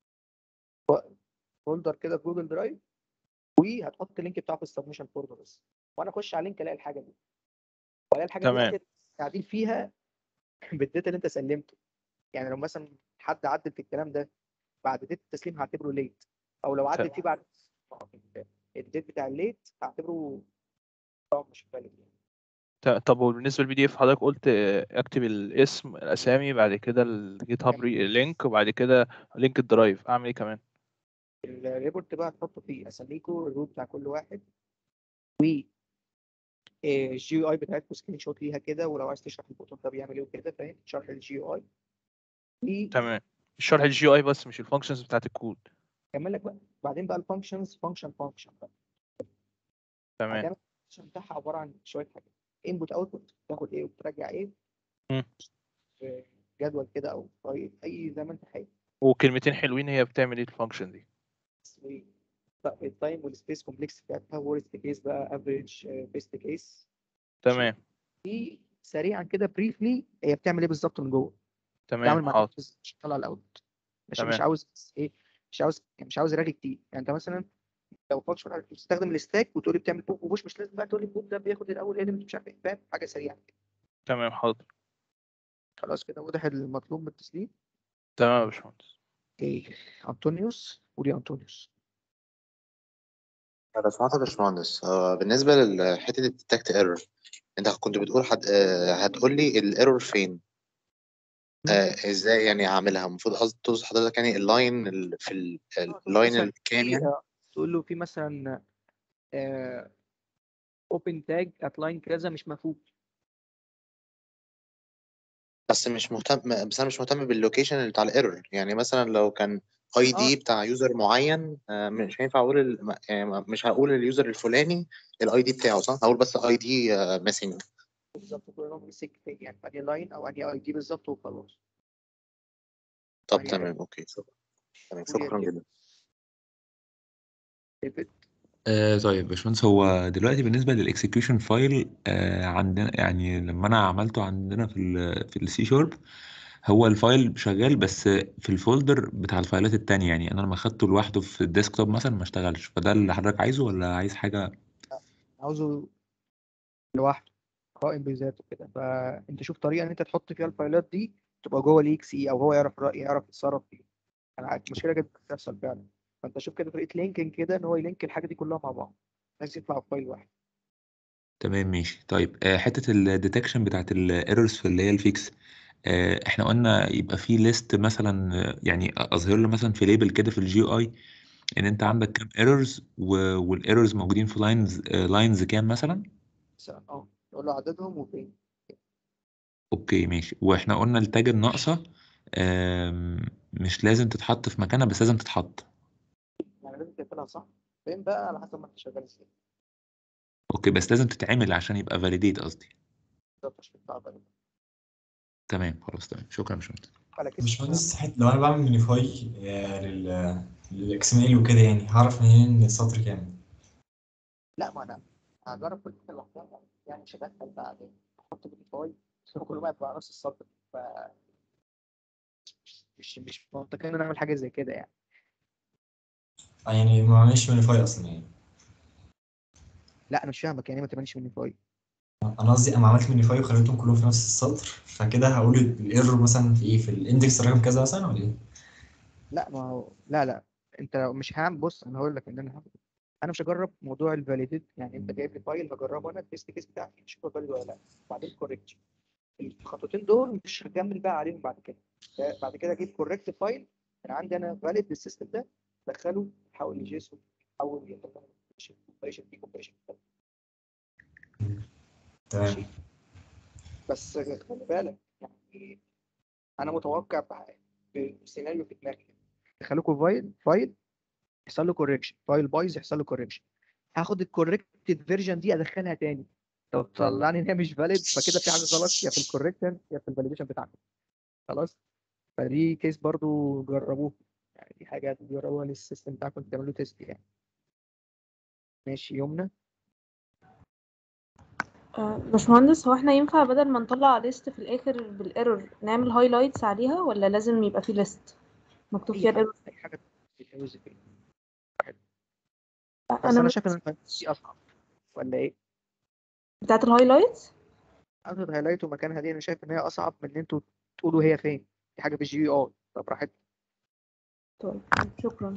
فولدر كده في جوجل درايف، وهتحط اللينك بتاعه في السبمشن فولدر بس. وانا اخش على اللينك الاقي الحاجه دي، والاقي الحاجه دي تمام اخر تعديل فيها بالداتا اللي انت سلمته. يعني لو مثلا حد عدل في الكلام ده بعد ديت التسليم هعتبره ليت، او لو عدل فيه بعد الديت بتاع الليت هعتبره مش فاليد. طب وبالنسبه للبي دي اف حضرتك قلت اكتب الاسم الاسامي بعد كده الجيت هاب لينك وبعد كده لينك الدرايف، اعمل ايه كمان؟ الريبورت بقى هتحطوا فيه اساميكم الروت بتاع كل واحد، و الجي يو اي بتاعتكم سكرين شوت ليها كده، ولو عايز تشرح البوتون ده بيعمل ايه وكده، فاهم؟ شرح الجي يو اي. تمام الشرح الجي اي بس مش الفانكشنز بتاعت الكود. كمل لك بقى بعدين بقى الفانكشنز فانكشن بقى. تمام هتعمل الفانكشن بتاعها عباره عن شويه حاجات، انبوت اوتبوت، تاخد ايه وترجع ايه مم. في جدول كده او طريقه اي زي ما انت حابب. وكلمتين حلوين هي بتعمل ايه الفانكشن دي؟ التايم والسبيس كومبلكس بتاعتها، ورست كيس بقى، افريج، بيست كيس. تمام دي سريعا كده بريفلي هي بتعمل ايه بالظبط من جوه. تمام بتعمل مع حاضر مش طالع الاوت. مش تمام عاوز ايه، مش عاوز رغي كتير. يعني انت مثلا لو فانكشن بتستخدم الستاك وتقول لي بتعمل بوب وبوش، مش لازم بقى تقول لي البوب ده بياخد الاول اليمنت مش عارف ايه، فاهم؟ حاجه سريعه. تمام حاضر خلاص كده وضح المطلوب من التسليم. تمام يا باشمهندس. اوكي انطونيوس، قول يا انطونيوس. لو سمعت يا باشمهندس، بالنسبة لحتة الديتكت ايرور، انت كنت بتقول هتقول لي الايرور فين؟ ازاي يعني اعملها؟ المفروض تقصد حضرتك يعني اللاين في اللاين مثلا الكام يعني؟ تقول له في مثلا اوبن تاج لاين كذا مش مفهوم. بس مش مهتم، بس انا مش مهتم باللوكيشن اللي بتاع الايرور. يعني مثلا لو كان اي دي بتاع يوزر معين، مش هينفع اقول يعني مش هقول اليوزر الفلاني الاي دي بتاعه، صح؟ هقول بس اي دي ميسنج. بالظبط كلهم مسك يعني انهي لاين او انهي اي دي بالظبط وخلاص. طب تمام اوكي شكرا. تمام شكرا جدا. طيب باشمهندس، هو دلوقتي بالنسبة للإكسكيوشن فايل عندنا، يعني لما أنا عملته عندنا في السي شارب، هو الفايل شغال بس في الفولدر بتاع الفايلات التانية. يعني أنا لما أخدته لوحده في الديسكتوب مثلا ما اشتغلش، فده اللي حضرتك عايزه ولا عايز حاجة؟ عاوزه لوحده قائم بذاته كده. فانت شوف طريقه ان انت تحط فيها الفايلات دي تبقى جوه الاكس اي، او هو يعرف يتصرف فيها. انا عارف مشكله كده بتحصل فعلا. فانت شوف كده طريقه لينكينج كده ان هو يلينك الحاجه دي كلها مع بعض بس يطلع في فايل واحد. تمام ماشي. طيب حتة الديتكشن بتاعت الايرورز في اللي هي الفيكس، احنا قلنا يبقى في ليست مثلا، يعني اظهر له مثلا في ليبل كده في الجي اي ان انت عندك كام ايرورز، والايرورز موجودين في لاينز كام مثلا. مثلا يقول له عددهم وفين. اوكي ماشي. واحنا قلنا التاج الناقصة مش لازم تتحط في مكانها، بس لازم تتحط. يعني لازم تقفلها صح، فين بقى على حسب ما انت شغال ازاي. اوكي بس لازم تتعمل عشان يبقى فاليديت قصدي. بالظبط عشان تعرف عليه. تمام خلاص تمام شكرا يا باشمهندس. مش مهندس، لو انا بعمل مينيفاي للاكس ام ال وكده، يعني هعرف منين ان السطر كام؟ لا ما انا هجرب كل حاجه لوحدها، يعني مش هدخل بقى احط موديفاي كل ما يبقى نفس السطر. ف مش منطقي ان انا اعمل حاجه زي كده يعني. يعني ما بعملش مينيفاي اصلا يعني. لا انا مش فاهمك يعني ما تعملش موديفاي. انا قصدي انا عملت مينيفاي وخليتهم كلهم في نفس السطر، فكده هقول الايرور مثلا في ايه، في الاندكس رقم كذا مثلا ولا ايه؟ لا ما هو لا انت لو مش هعمل، بص انا هقول لك ان انا مش هجرب موضوع الفاليديت. يعني انت جايب لي فايل هجربه انا التست كيس بتاعتي اشوف فاليد ولا لا، بعدين كوريكت. الخطوتين دول مش هكمل بقى عليهم بعد كده. بعد كده اجيب كوريكت فايل من عندي انا فاليد للسيستم ده، ادخله احول لجيسون اول يطلع كومبريشن دي كومبريشن. تمام. بس خلي بالك يعني انا متوقع بسيناريو في دماغي دخلكوا فايل يحصل له كوريكشن، فايل بايظ يحصل له كوريكشن، هاخد الكوريكتد فيرجن دي ادخلها تاني، لو طلعني ان هي مش فاليد فكده في حاجه غلط يا في الكوريكشن يا في الفاليديشن بتاعكم. خلاص، فدي كيس برضو جربوه، يعني دي حاجه تجربوها للسيستم بتاعكم تعملوا تيست يعني. ماشي يمنى. باشمهندس، هو احنا ينفع بدل ما نطلع ليست في الاخر بالايرور نعمل هايلايتس عليها، ولا لازم يبقى في ليست مكتوب فيها الايرور؟ اي حاجه بتتجوز فيها. بس انا انا شايف ان دي اصعب ولا ايه؟ بتاعت الهايلايتس اخد هايلايت ومكانها دي انا شايف ان هي اصعب من ان انتوا تقولوا هي فين، دي حاجه في الجي بي اي. طب راحتك. طيب شكرا.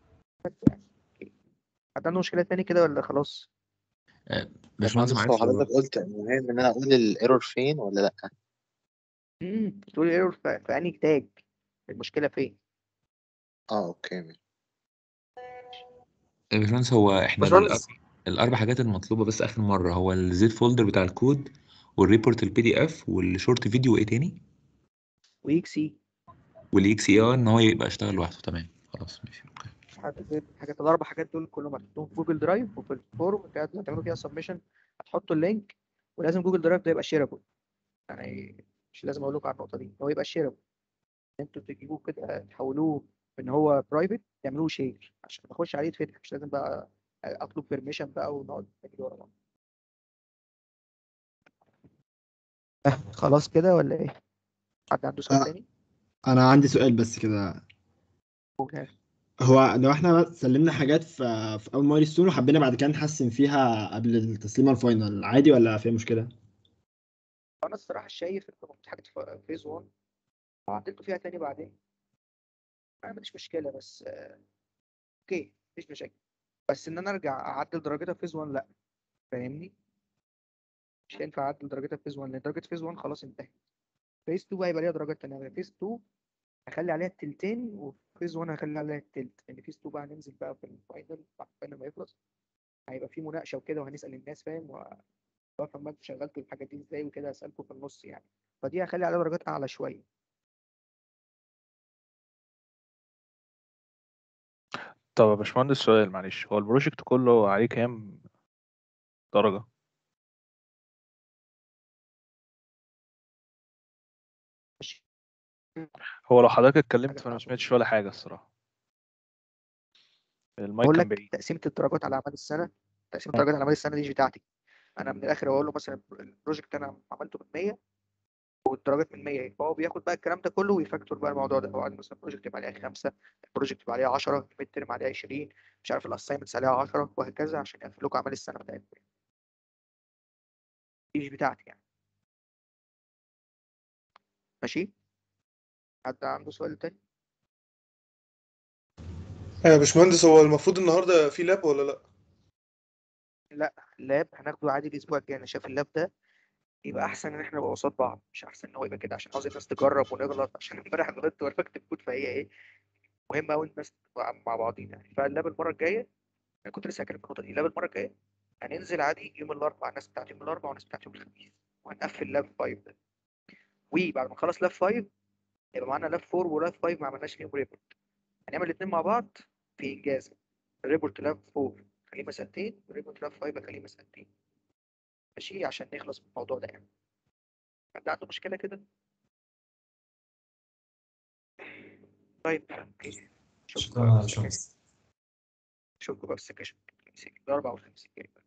حد عنده مشكله تاني كده ولا خلاص؟ باشمهندس باشمهندس، هو معلش حضرتك قلت المهم ان انا اقول الايرور فين ولا لا؟ تقول ايرور في انهي تاج، المشكله فين؟ اوكي. باشمهندس هو احنا باشمهندس. الاربع حاجات المطلوبه بس اخر مره هو الزيت فولدر بتاع الكود والريبورت البي دي اف والشورت فيديو وايه تاني واكسي والاكس اي ار ان هو يبقى اشتغل لوحده. تمام خلاص ماشي. حاجات الاربع حاجات دول كلهم هتحطوهم في جوجل درايف، وفي الفورم اللي هتعملوا فيها سبمشن هتحطوا اللينك، ولازم جوجل درايف ده يبقى شيرابل، يعني مش لازم اقول لكم على النقطه دي، هو يبقى شيرابل، انتوا تجيبوه كده تحولوه ان هو برايفت تعملوه شير عشان اخش عليه يتفتح، مش لازم بقى اطلب بيرميشن بقى ونقعد نجري ورا بعض. خلاص كده ولا ايه؟ حد عنده سؤال تاني؟ انا عندي سؤال بس كده. هو لو احنا سلمنا حاجات في اول مايل ستون وحبينا بعد كده نحسن فيها قبل التسليمه الفاينل، عادي ولا فيها مشكله؟ انا الصراحه شايف ان حاجه في فيز 1 وعدلتوا فيها تاني بعدين ما عنديش مشكله، بس اوكي مفيش مشاكل، بس ان انا ارجع اعدل درجتها في فيز 1 لا، فاهمني؟ مش هينفع اعدل درجتها في فيز 1 لان درجه فيز 1 خلاص انتهت. فيز 2 بقى هيبقى ليها درجات تانية، فيز 2 هخلي عليها التلتين وفيز 1 هخلي عليها التلت، لان فيز 2 بقى هننزل بقى في الفاينل بعد الفاينل ما يخلص هيبقى في مناقشه وكده وهنسال الناس، فاهم؟ وافهم ما انتوا شغلتوا الحاجات دي ازاي وكده، اسالكم في النص يعني، فدي هخلي عليها درجات اعلى شويه. طب يا باشمهندس سؤال معلش، هو البروجكت كله عليه كام درجة؟ هو لو حضرتك اتكلمت فانا ما سمعتش ولا حاجة الصراحة، المايك بقول كان لك بعيد. تقسيمه الدرجات على اعمال السنه، تقسيمه آه. الدرجات على اعمال السنه دي مش بتاعتي، انا من الاخر اقول له مثلا البروجكت انا عملته ب 100 والدرجات من 100، فهو بياخد بقى الكلام ده كله ويفاكتور بقى الموضوع ده، هو مثلا البروجكت يبقى عليه 5، البروجكت يبقى عليه 10، الميد ترم عليه 20، مش عارف الاساينمنتس عليها 10 وهكذا عشان يقفل لكم اعمال السنه بتاعتكم. دي مش بتاعتي يعني. ماشي؟ حد عنده سؤال تاني؟ يا باشمهندس، هو المفروض النهارده في لاب ولا لا؟ لا، اللاب هناخده عادي الاسبوع الجاي، انا شايف اللاب ده يبقى احسن ان احنا نبقى قصاد بعض، مش احسن ان هو يبقى كده عشان عاوز الناس تجرب ونغلط، عشان امبارح غلطت وانا بكتب كود فهي ايه مهم قوي الناس تبقى مع بعضينا يعني. فاللاب المره الجايه انا كنت لسه هتكلم في النقطه دي، اللاب المره الجايه هننزل عادي يوم الاربعاء، الناس بتاعت يوم الاربعاء والناس بتاعت يوم الخميس، وهنقفل لاب 5 ده، وبعد ما نخلص لاب 5 يبقى معانا لاب 4 ولاب 5 ما عملناش فيهم ريبورت، هنعمل الاثنين مع بعض في انجاز. الريبورت لاب 4 خليه مسألتين والريبورت لاب 5 خليه مسألتين، ماشي؟ عشان نخلص من الموضوع ده يعني. حد عنده مشكله كده؟ طيب اوكي، شكرا يا باشمهندس. اشوفكم بقى في السكاشن الاربعاء والخميس الجاي.